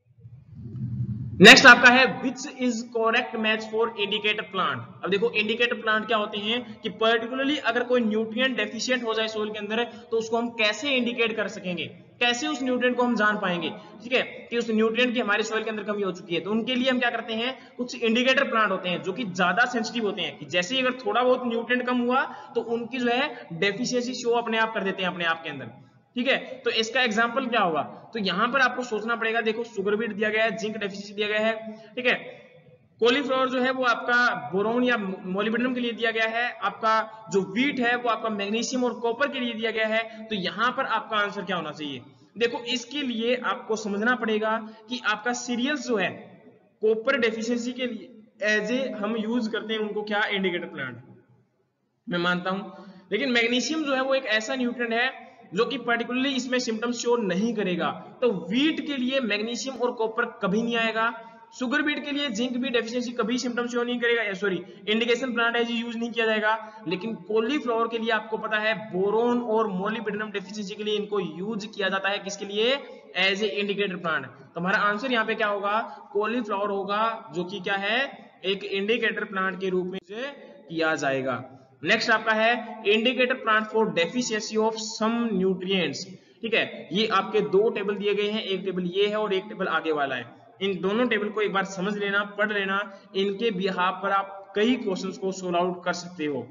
नेक्स्ट आपका है which is correct match for indicator plant. अब देखो इंडिकेटर प्लांट क्या होते हैं कि पर्टिकुलरली अगर कोई न्यूट्रिएंट डेफिशिएंट हो जाए सोइल के अंदर तो उसको हम कैसे इंडिकेट कर सकेंगे, कैसे उस न्यूट्रिएंट को हम जान पाएंगे। ठीक है, कि उस न्यूट्रिएंट की हमारे सोइल के अंदर कमी हो चुकी है, तो उनके लिए हम क्या करते हैं, कुछ इंडिकेटर प्लांट होते हैं जो कि ज्यादा सेंसिटिव होते हैं कि जैसे ही अगर थोड़ा बहुत न्यूट्रिएंट कम हुआ तो उनकी जो है डेफिशिएंसी शो अपने आप कर देते हैं अपने आप के अंदर। ठीक है, तो इसका एग्जांपल क्या होगा, तो यहां पर आपको सोचना पड़ेगा। देखो सुगर बीट दिया गया है, जिंक डेफिशिएंसी दिया गया है। ठीक है, कॉलीफ्लावर जो है वो आपका बोरोन या मोलिब्डेनम के लिए दिया गया है, आपका जो व्हीट है वो आपका मैग्नीशियम और कॉपर के लिए दिया गया है। तो यहां पर आपका आंसर क्या होना चाहिए, देखो इसके लिए आपको समझना पड़ेगा कि आपका सीरियल्स जो है कॉपर डेफिशिएंसी के लिए एज ए हम यूज करते हैं उनको क्या, इंडिकेटर प्लांट, मैं मानता हूं। लेकिन मैग्नीशियम जो है वो एक ऐसा न्यूट्रिएंट है जो कि पर्टिकुलरली इसमें सिम्टम्स शो नहीं करेगा, तो व्हीट के लिए मैग्नीशियम और कॉपर कभी नहीं आएगा। सुगर बीट के लिए जिंक भी डेफिशिएंसी कभी सिम्टम्स शो नहीं करेगा, सॉरी इंडिकेशन प्लांट है यूज नहीं किया जाएगा। लेकिन कॉलीफ्लावर के लिए आपको पता है बोरोन और मोलिब्डेनम डेफिशिएंसी के लिए इनको यूज किया जाता है, किसके लिए, एज ए इंडिकेटर प्लांट। तो हमारा आंसर यहाँ पे क्या होगा, कॉलीफ्लावर होगा जो कि क्या है, एक इंडिकेटर प्लांट के रूप में किया जाएगा। नेक्स्ट आपका है indicator plant for deficiency of some nutrients. ठीक है, ये आपके दो टेबल दिए गए हैं, एक टेबल ये है और एक टेबल आगे वाला है। इन दोनों टेबल को एक बार समझ लेना, पढ़ लेना, इनके बिहाफ पर आप कई क्वेश्चंस को सोल्व आउट कर सकते हो।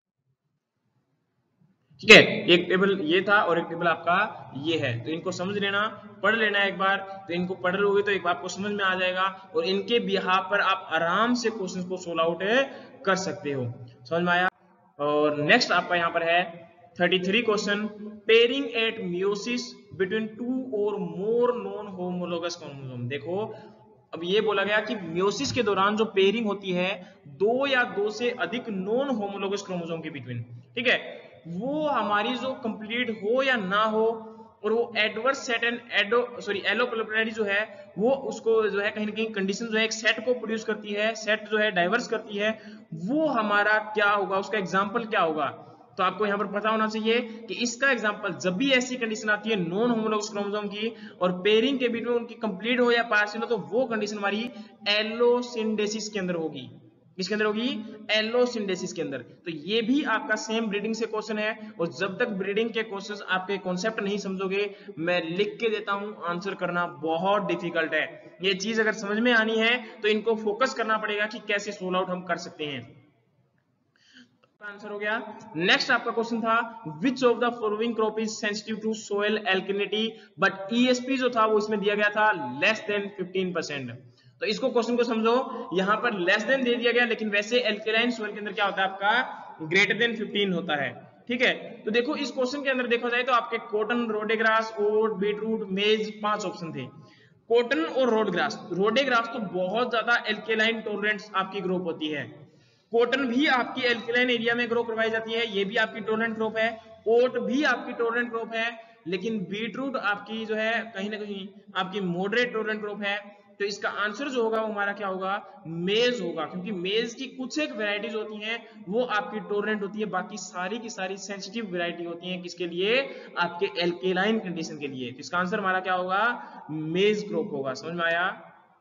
ठीक है, एक टेबल ये था और एक टेबल आपका ये है, तो इनको समझ लेना, पढ़ लेना एक बार। तो इनको पढ़ लोगे तो एक बार आपको समझ में आ जाएगा और इनके बिहाफ पर आप आराम से क्वेश्चंस को सोल्व आउट कर सकते हो। समझ में आया। और नेक्स्ट आपका यहाँ पर है 33 question, pairing at meiosis between two और मोर नॉन होमोलोगस क्रोमोसोम। देखो अब ये बोला गया कि मियोसिस के दौरान जो पेयरिंग होती है दो या दो से अधिक नॉन होमोलोगस क्रोमोसोम के बिटवीन, ठीक है, वो हमारी जो कंप्लीट हो या ना हो, और वो एडवर्स सेट एंड एलोप्लोइडी जो है वो उसको जो है कहीं ना कहीं कंडीशन जो है एक सेट को प्रोड्यूस करती है, सेट जो है डाइवर्स करती है, वो हमारा क्या होगा, उसका एग्जांपल क्या होगा। तो आपको यहाँ पर पता होना चाहिए कि इसका एग्जांपल जब भी ऐसी कंडीशन आती है नॉन होमोलोगस क्रोमोसोम की और पेयरिंग के बीच में उनकी कंप्लीट हो या पार्शियल हो, तो वो कंडीशन हमारी एलोसिंडेसिस के अंदर होगी। किसके अंदर होगी? एलोसिंडेसिस के अंदर। तो ये भी आपका सेम ब्रीडिंग से क्वेश्चन है, और जब तक ब्रीडिंग के क्वेश्चंस आपके कॉन्सेप्ट नहीं समझोगे, मैं लिख के देता हूं, आंसर करना बहुत डिफिकल्ट है। ये चीज अगर समझ में आनी है तो इनको फोकस करना पड़ेगा कि कैसे सोल्व आउट हम कर सकते हैं। आंसर हो गया। नेक्स्ट आपका क्वेश्चन था, which of the following crop is sensitive to soil alkalinity, but ESP जो था वो इसमें दिया गया था लेस देन 15%। तो इसको क्वेश्चन को समझो, यहां पर लेस देन दे दिया गया, लेकिन वैसे एल्कलाइन सोइल के अंदर क्या होता है आपका? ग्रेटर देन 15 होता है। ठीक है, तो देखो इस क्वेश्चन के अंदर देखा जाए तो आपके कॉटन, रोडेग्रास, ओट, बीटरूट, मेज 5 ऑप्शन थे। कॉटन और रोडेग्रास तो बहुत ज्यादा एल्केलाइन टॉलरेंट आपकी ग्रोप होती है। कॉटन भी आपकी एल्केलाइन एरिया में ग्रो करवाई जाती है, ये भी आपकी टॉलरेंट क्रॉप है। ओट भी आपकी टॉलरेंट क्रॉप है, लेकिन बीटरूट आपकी जो है कहीं ना कहीं आपकी मॉडरेट टॉलरेंट क्रॉप है। तो इसका आंसर जो होगा वो हमारा क्या होगा? मेज होगा, क्योंकि मेज की कुछ एक वेराइटीज होती हैं वो आपकी टॉलरेंट होती है, बाकी सारी की सारी सेंसिटिव वेराइटी होती हैं। किसके लिए? आपके एल्केलाइन कंडीशन के लिए। तो इसका आंसर हमारा क्या होगा? मेज क्रॉप होगा। समझ में आया?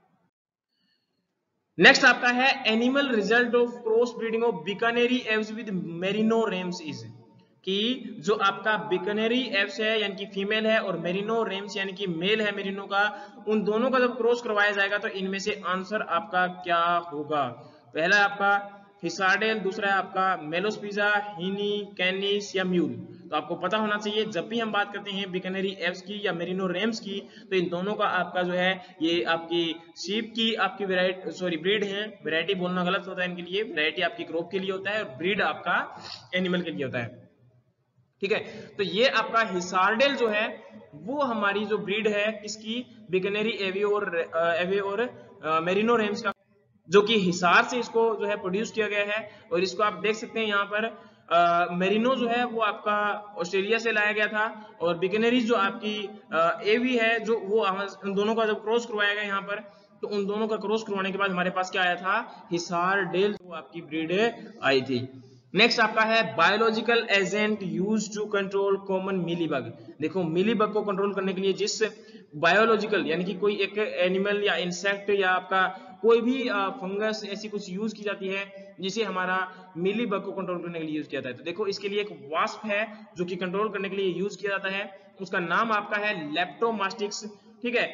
नेक्स्ट आपका है, animal result of cross breeding of Bikaneri ewes with merino rams is, कि जो आपका बीकानेरी एव्स है यानी कि फीमेल है, और मेरिनो रेम्स यानी कि मेल है मेरिनो का, उन दोनों का जब क्रॉस करवाया जाएगा तो इनमें से आंसर आपका क्या होगा? पहला आपका हिसार्डेल, दूसरा है आपका मेलोस्पिजा, हिनी, कैनिस या म्यूल। तो आपको पता होना चाहिए, जब भी हम बात करते हैं बीकानेरी एव्स की या मेरिनो रेम्स की, तो इन दोनों का आपका जो है ये आपकी शीप की आपकी वेराइटी, सॉरी ब्रीड है, वेराइटी बोलना गलत होता है इनके लिए, वेराइटी आपकी क्रॉप के लिए होता है और ब्रीड आपका एनिमल के लिए होता है। ठीक है, तो ये आपका हिसार्डेल जो है वो हमारी जो ब्रीड है किसकी? बीकानेरी एवी और मेरिनो रेम्स का, जो कि हिसार से इसको जो है प्रोड्यूस किया गया है। और इसको आप देख सकते हैं यहाँ पर मेरिनो जो है वो आपका ऑस्ट्रेलिया से लाया गया था, और बिकनरीज जो आपकी एवी है जो वो उन दोनों का जब क्रॉस करवाया गया यहाँ पर, तो उन दोनों का क्रॉस करवाने के बाद हमारे पास क्या आया था? हिसार डेल, वो आपकी ब्रीड आई थी। नेक्स्ट आपका है, biological agent use to control common mealybug. देखो मिलीबग को कंट्रोल करने के लिए जिस बायोलॉजिकल यानी कि कोई एक एनिमल या इंसेक्ट या आपका कोई भी फंगस ऐसी कुछ यूज की जाती है जिसे हमारा मिलीबग को कंट्रोल करने के लिए यूज किया जाता है। तो देखो इसके लिए एक वास्प है जो कि कंट्रोल करने के लिए यूज किया जाता है, उसका नाम आपका है लेप्टोमास्टिक्स। ठीक है,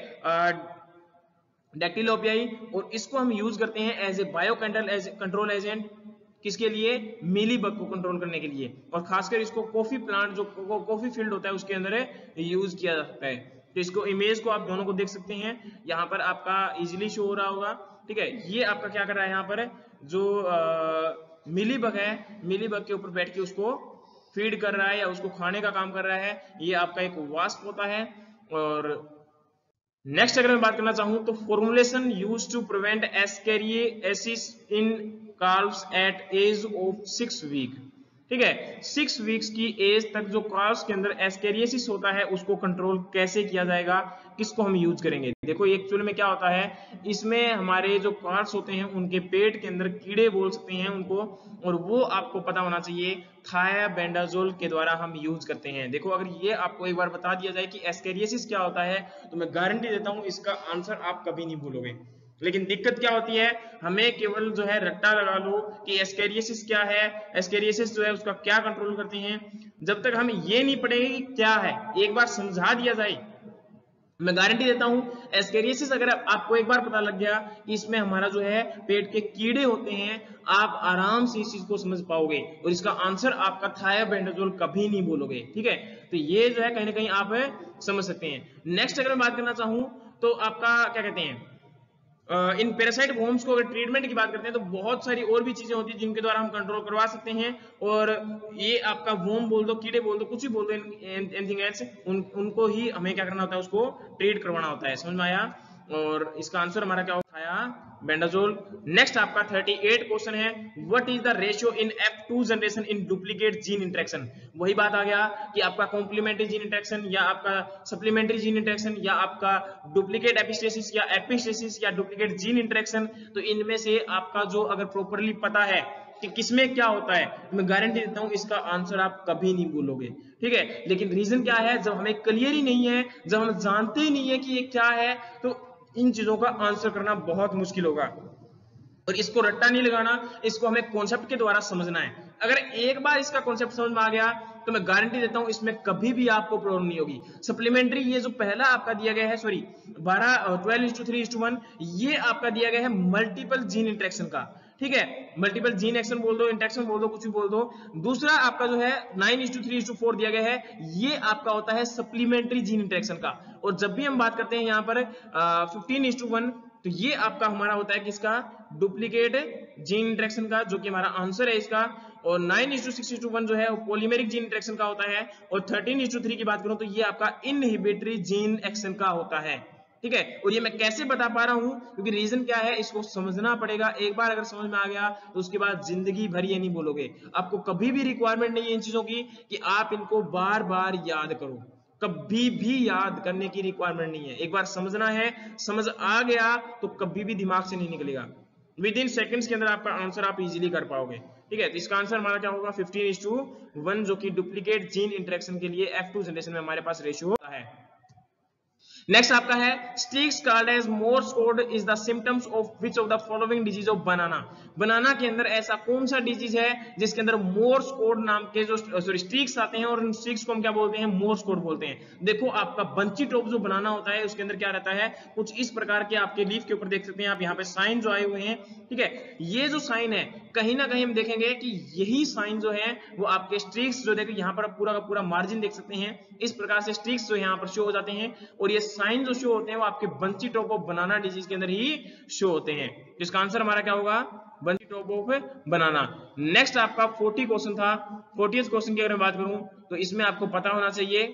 डेक्टिलोपियाई, और इसको हम यूज करते हैं as a bio control agent. किसके लिए? मिलीबग को कंट्रोल करने के लिए, और खासकर इसको कॉफी प्लांट जो कॉफी फील्ड होता है उसके अंदर यूज किया जाता है। तो इसको इमेज को आप दोनों को देख सकते हैं, यहाँ पर आपका इजीली शो हो रहा होगा। ठीक है, ये आपका क्या कर रहा है यहाँ पर, जो मिलीबग है, मिलीबग के ऊपर बैठ के उसको फीड कर रहा है या उसको खाने का काम कर रहा है, ये आपका एक वास्प होता है। और नेक्स्ट अगर मैं बात करना चाहूं तो formulation use to prevent ascariasis in calves at age of 6 week. ठीक है, 6 वीक्स की एज तक जो कार्व्स के अंदर एस्केरियासिस होता है उसको कंट्रोल कैसे किया जाएगा, किसको हम यूज करेंगे? देखो एक्चुअली में क्या होता है, इसमें हमारे जो कार्व्स होते हैं उनके पेट के अंदर कीड़े बोल सकते हैं उनको, और वो आपको पता होना चाहिए थायाबेंडाजोल के द्वारा हम यूज करते हैं। देखो अगर ये आपको एक बार बता दिया जाए कि एस्केरियासिस क्या होता है, तो मैं गारंटी देता हूं इसका आंसर आप कभी नहीं भूलोगे। लेकिन दिक्कत क्या होती है, हमें केवल जो है रट्टा लगा लो कि एस्केरियासिस क्या है, एस्केरियासिस जो है उसका क्या कंट्रोल करते हैं, जब तक हम ये नहीं पढ़ेंगे कि क्या है, एक बार समझा दिया जाए, मैं गारंटी देता हूं एस्केरियासिस अगर आपको एक बार पता लग गया कि इसमें हमारा जो है पेट के कीड़े होते हैं, आप आराम से इस चीज को समझ पाओगे और इसका आंसर आपका थायाबेंडाजोल कभी नहीं बोलोगे। ठीक है, तो ये जो है कहीं ना कहीं आप समझ सकते हैं। नेक्स्ट अगर मैं बात करना चाहूं तो आपका क्या कहते हैं, इन पैरासाइट वॉर्म्स को अगर ट्रीटमेंट की बात करते हैं तो बहुत सारी और भी चीजें होती हैं जिनके द्वारा हम कंट्रोल करवा सकते हैं। और ये आपका वॉर्म बोल दो, कीड़े बोल दो, कुछ भी बोल दो, एनीथिंग एल्स, उनको ही हमें क्या करना होता है, उसको ट्रीट करवाना होता है। समझ में आया? और इसका आंसर हमारा क्या होता है? बेंडाजोल। नेक्स्ट आपका 38 क्वेश्चन है, what is the ratio in F2 generation in duplicate gene interaction. वही बात आ गया कि आपका कॉम्प्लीमेंट्री जीन इंटरेक्शन या आपका सप्लीमेंट्री जीन इंटरेक्शन या आपका डुप्लीकेट एपिस्टेसिस या एपिस्टेसिस या डुप्लीकेट जीन इंटरेक्शन, तो इनमें से आपका जो अगर प्रॉपरली पता है कि किसमें क्या होता है, मैं गारंटी देता हूं इसका आंसर आप कभी नहीं भूलोगे। ठीक है, लेकिन रीजन क्या है, जब हमें क्लियर ही नहीं है, जब हम जानते ही नहीं है कि ये क्या है, तो इन चीजों का आंसर करना बहुत मुश्किल होगा। और इसको रट्टा नहीं लगाना, इसको हमें कॉन्सेप्ट के द्वारा समझना है। अगर एक बार इसका कॉन्सेप्ट समझ में आ गया तो मैं गारंटी देता हूं इसमें कभी भी आपको प्रॉब्लम नहीं होगी। सप्लीमेंट्री ये जो पहला आपका दिया गया है, सॉरी 12:3:1, ये आपका दिया गया है मल्टीपल जीन इंटरेक्शन का, ठीक है, मल्टीपल जीन एक्शन बोल दो, इंटरेक्शन बोल दो, कुछ भी बोल दो। दूसरा आपका जो है 9:3:4 दिया गया है, ये आपका होता है सप्लीमेंट्री जीन इंटरेक्शन का। और जब भी हम बात करते हैं यहाँ पर 15:1, तो ये आपका हमारा होता है किसका, डुप्लीकेट जीन इंटरेक्शन का, जो कि हमारा आंसर है इसका। और 9:6:1 जो है वो पॉलीमेरिक जीन इंटरेक्शन का होता है। और 13:3 की बात करूं तो ये आपका इनहिबिटरी जीन एक्शन का होता है, ठीक है। और ये मैं कैसे बता पा रहा हूं, क्योंकि रीजन क्या है इसको समझना पड़ेगा। एक बार अगर समझ में आ गया तो उसके बाद जिंदगी भर ये नहीं बोलोगे। आपको कभी भी रिक्वायरमेंट नहीं है इन चीजों की कि आप इनको बार बार याद करो, कभी भी याद करने की रिक्वायरमेंट नहीं है। एक बार समझना है, समझ आ गया तो कभी भी दिमाग से नहीं निकलेगा। विद इन सेकंड्स के अंदर आपका आंसर आप इजीली कर पाओगे, ठीक है। तो इसका आंसर हमारा क्या होगा, 15:1, जो कि डुप्लीकेट जीन इंटरेक्शन के लिए F2 जनरेशन में हमारे पास रेशियो होता है। नेक्स्ट आपका है sticks called as Morse code is the symptoms of which of the following disease of banana. Banana के अंदर ऐसा कौन सा डिजीज है जिसके अंदर मोर्स कोड नाम के जो सॉरी स्टिक्स आते हैं, और उन स्टिक्स को हम क्या बोलते हैं, मोर्स कोड बोलते हैं। देखो आपका बंची टॉप जो बनाना होता है उसके अंदर क्या रहता है, कुछ इस प्रकार के आपके लीफ के ऊपर देख सकते हैं आप यहाँ पे साइन जो आए हुए हैं, ठीक है। ये जो साइन है कहीं ना कहीं हम देखेंगे कि यही साइन जो है वो आपके स्ट्रिक्स जो देखो यहाँ पर पूरा का पूरा मार्जिन देख सकते हैं, इस प्रकार से स्ट्रिक्स जो यहाँ पर शो हो जाते हैं। और ये साइन जो शो होते हैं वो आपके bunchy top of banana disease के अंदर ही शो होते हैं। इसका आंसर हमारा क्या होगा, bunchy top of banana. Next आपका 40 क्वेश्चन था। 40th क्वेश्चन की अगर मैं बात करूं तो इसमें आपको पता होना चाहिए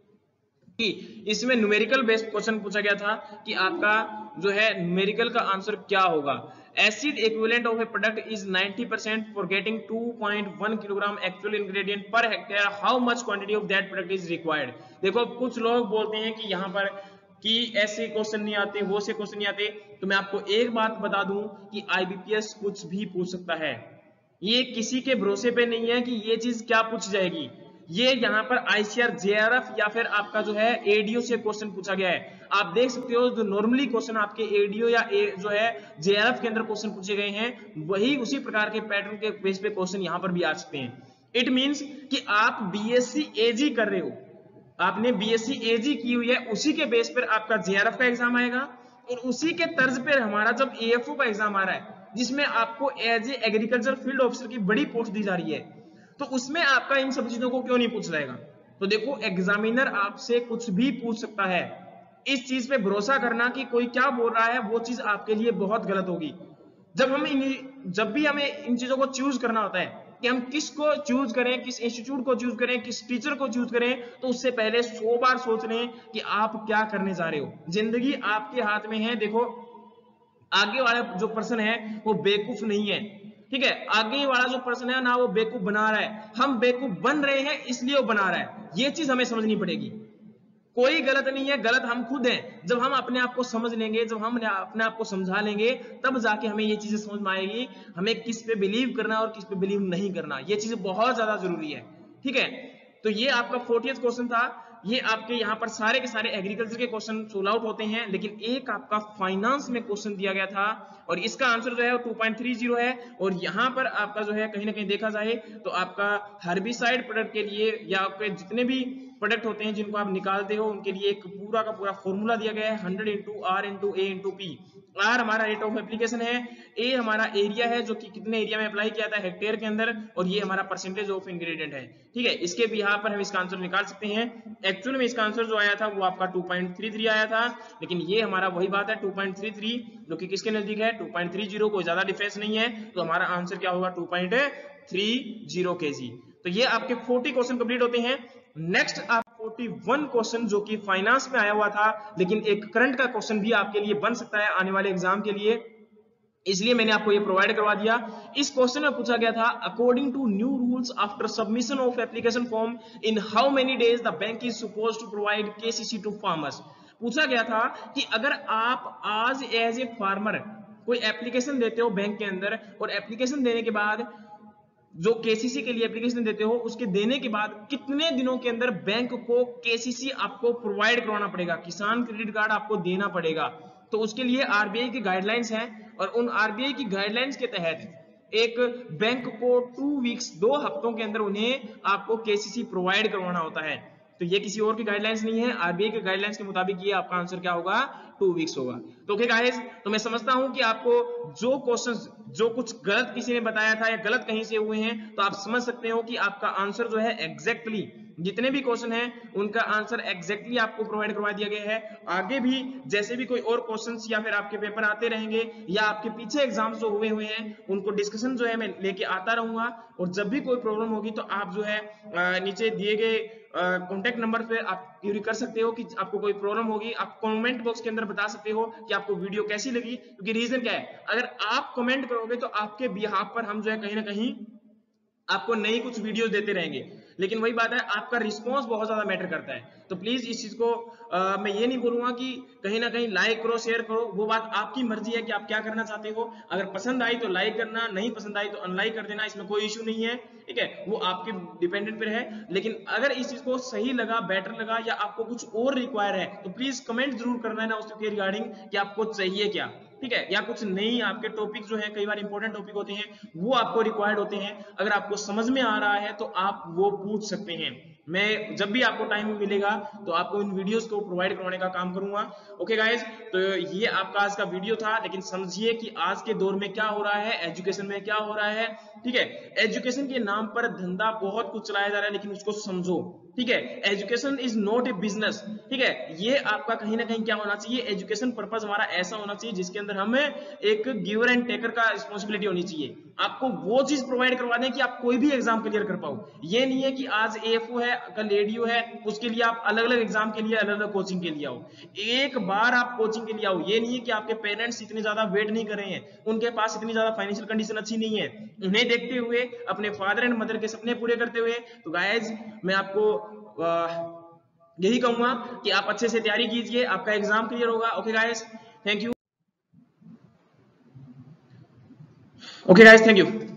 कि इसमें न्यूमेरिकल बेस्ड क्वेश्चन पूछा गया था कि आपका जो है न्यूमेरिकल का आंसर क्या होगा। Acid equivalent of a product is 90% for getting 2.1 kilogram actual ingredient per hectare, how much quantity of that product is required. देखो कुछ लोग बोलते हैं कि यहाँ पर कि ऐसे क्वेश्चन नहीं आते, वो से क्वेश्चन नहीं आते, तो मैं आपको एक बात बता दूं कि आईबीपीएस कुछ भी पूछ सकता है। ये किसी के भरोसे पे नहीं है कि ये चीज क्या पूछ जाएगी। ये यहाँ पर आईसीआर जेआरएफ या फिर आपका जो है एडीओ से क्वेश्चन पूछा गया है। आप देख सकते हो जो नॉर्मली क्वेश्चन आपके एडीओ या जो है जेआरएफ के अंदर क्वेश्चन पूछे गए हैं, वही उसी प्रकार के पैटर्न के बेस पे क्वेश्चन यहाँ पर भी आ सकते हैं। इट मीन्स कि आप बीएससी एजी कर रहे हो, आपने बीएससी एजी की हुई है, उसी के बेस पर आपका जेआरएफ का एग्जाम आएगा। और उसी के तर्ज पर हमारा जब एएफओ का एग्जाम आ रहा है जिसमें आपको as a agriculture field officer की बड़ी पोस्ट दी जा रही है, तो उसमें आपका इन सब चीजों को क्यों नहीं पूछ जाएगा। तो देखो एग्जामिनर आपसे कुछ भी पूछ सकता है। इस चीज पे भरोसा करना कि कोई क्या बोल रहा है वो चीज आपके लिए बहुत गलत होगी। जब भी हमें इन चीजों को चूज करना होता है कि हम किसको चूज करें, किस इंस्टीट्यूट को चूज करें, किस टीचर को चूज करें, तो उससे पहले 100 बार सोच लें कि आप क्या करने जा रहे हो। जिंदगी आपके हाथ में है। देखो आगे वाला जो पर्सन है वो बेवकूफ नहीं है, ठीक है। आगे वाला जो पर्सन है ना वो बेवकूफ बना रहा है, हम बेवकूफ बन रहे हैं इसलिए वो बना रहा है। ये चीज हमें समझनी पड़ेगी। कोई गलत नहीं है, गलत हम खुद हैं। जब हम अपने आप को समझ लेंगे, जब हम अपने आप को समझा लेंगे, तब जाके हमें ये चीजें समझ में आएगी हमें किस पे बिलीव करना और किस पे बिलीव नहीं करना। ये चीजें बहुत ज्यादा जरूरी है, ठीक है। तो ये आपका 40th क्वेश्चन था। ये आपके यहाँ पर सारे के सारे एग्रीकल्चर के क्वेश्चन सोल्व आउट होते हैं, लेकिन एक आपका फाइनेंस में क्वेश्चन दिया गया था और इसका आंसर जो है वो 2.30 है। और यहाँ पर आपका जो है कहीं ना कहीं देखा जाए तो आपका हर्बिसाइड प्रोडक्ट के लिए या आपके जितने भी प्रोडक्ट होते हैं जिनको आप निकालते हो उनके लिए एक पूरा का पूरा फॉर्मूला दिया गया है 100 × R × A × P। आर हमारा रेट ऑफ एप्लीकेशन है, ए हमारा एरिया है जो कि कितने एरिया में अप्लाई किया था हेक्टेयर के अंदर, और ये हमारा परसेंटेज ऑफ इंग्रेडिएंट है, ठीक है। इसके भी यहाँ पर हम इसका आंसर निकाल सकते हैं। एक्चुअल में इसका आंसर जो आया था वो आपका 2.33 आया था, लेकिन ये हमारा वही बात है 2.33 जो कि किसके नजदीक है 2.30, कोई ज्यादा डिफरेंस नहीं है। तो हमारा आंसर क्या होगा 2.30 kg। तो ये आपके 40 क्वेश्चन कंप्लीट होते हैं। नेक्स्ट आप 41 क्वेश्चन जो कि फाइनेंस में आया हुआ था, लेकिन एक करंट का क्वेश्चन भी आपके लिए बन सकता है आने वाले एग्जाम के लिए, इसलिए मैंने आपको ये प्रोवाइड करवा दिया। इस क्वेश्चन में पूछा गया था according to new rules after submission of application form in how many days the bank is supposed to provide KCC to farmers. पूछा गया था कि अगर आप आज एज ए फार्मर कोई एप्लीकेशन देते हो बैंक के अंदर, और एप्लीकेशन देने के बाद जो केसीसी के लिए एप्लीकेशन देते हो उसके देने के बाद कितने दिनों के अंदर बैंक को केसीसी आपको प्रोवाइड करवाना पड़ेगा, किसान क्रेडिट कार्ड आपको देना पड़ेगा। तो उसके लिए आरबीआई की गाइडलाइंस हैं, और उन आरबीआई की गाइडलाइंस के तहत एक बैंक को 2 वीक्स 2 हफ्तों के अंदर उन्हें आपको केसीसी प्रोवाइड करवाना होता है। तो ये किसी और की गाइडलाइंस नहीं है, आरबीआई के गाइडलाइंस के मुताबिक ये आपका आंसर क्या होगा, 2 वीक्स होगा। तो ओके गाइस, तो मैं समझता हूं कि आपको जो क्वेश्चंस जो कुछ गलत किसी ने बताया था या गलत कहीं से हुए हैं, तो आप समझ सकते हो कि आपका आंसर जो है एग्जैक्टली जितने भी क्वेश्चन हैं उनका आंसर एग्जैक्टली आपको प्रोवाइड करवा दिया गया है। आगे भी जैसे भी कोई और क्वेश्चंस या फिर आपके पेपर आते रहेंगे या आपके पीछे एग्जाम्स जो हुए हुए हैं उनको डिस्कशन जो है मैं लेके आता रहूंगा, और जब भी कोई प्रॉब्लम होगी तो आप जो है नीचे दिए गए कॉन्टेक्ट नंबर पे आप क्यूरी कर सकते हो कि आपको कोई प्रॉब्लम होगी। आप कमेंट बॉक्स के अंदर बता सकते हो कि आपको वीडियो कैसी लगी, क्योंकि रीजन क्या है, अगर आप कमेंट करोगे तो आपके बिहाफ पर हम जो है कहीं ना कहीं आपको नई कुछ वीडियोस देते रहेंगे। लेकिन वही बात है, आपका रिस्पांस बहुत ज्यादा मैटर करता है। तो प्लीज इस चीज को मैं ये नहीं बोलूंगा कि कहीं ना कहीं लाइक करो शेयर करो, वो बात आपकी मर्जी है कि आप क्या करना चाहते हो। अगर पसंद आई तो लाइक करना, नहीं पसंद आई तो अनलाइक कर देना, इसमें कोई इशू नहीं है, ठीक है, वो आपके डिपेंडेंट पर है। लेकिन अगर इस चीज को सही लगा, बेटर लगा या आपको कुछ और रिक्वायर है तो प्लीज कमेंट जरूर करना है ना उसके रिगार्डिंग कि आपको चाहिए क्या, ठीक है, या कुछ नई आपके टॉपिक जो है कई बार इंपॉर्टेंट टॉपिक होते हैं वो आपको रिक्वायर्ड होते हैं, अगर आपको समझ में आ रहा है तो आप वो पूछ सकते हैं। मैं जब भी आपको टाइम मिलेगा तो आपको इन वीडियोस को प्रोवाइड करवाने का काम करूंगा। ओके गाइस, तो ये आपका आज का वीडियो था, लेकिन समझिए कि आज के दौर में क्या हो रहा है, एजुकेशन में क्या हो रहा है, ठीक है। एजुकेशन के नाम पर धंधा बहुत कुछ चलाया जा रहा है, लेकिन उसको समझो, ठीक है। Education is not a business, ठीक है। ये आपका कहीं ना कहीं क्या होना चाहिए, एजुकेशन पर्पस हमारा ऐसा होना चाहिए जिसके अंदर हमें एक गिवर एंड टेकर का रिस्पॉन्सिबिलिटी होनी चाहिए। आपको वो चीज प्रोवाइड करवा दें कि आप कोई भी एग्जाम क्लियर कर पाओ। ये नहीं है कि आज एएफओ है कल एडीओ है, उसके लिए आप अलग अलग एग्जाम के लिए अलग अलग कोचिंग के लिए आओ। एक बार आप कोचिंग के लिए आओ, ये नहीं है कि आपके पेरेंट्स इतने ज्यादा वेट नहीं कर रहे हैं, उनके पास इतनी ज्यादा फाइनेंशियल कंडीशन अच्छी नहीं है, उन्हें देखते हुए अपने फादर एंड मदर के सपने पूरे करते हुए, तो गाइज मैं आपको यही कहूंगा कि आप अच्छे से तैयारी कीजिए, आपका एग्जाम क्लियर होगा। Okay guys, thank you. Okay guys, thank you.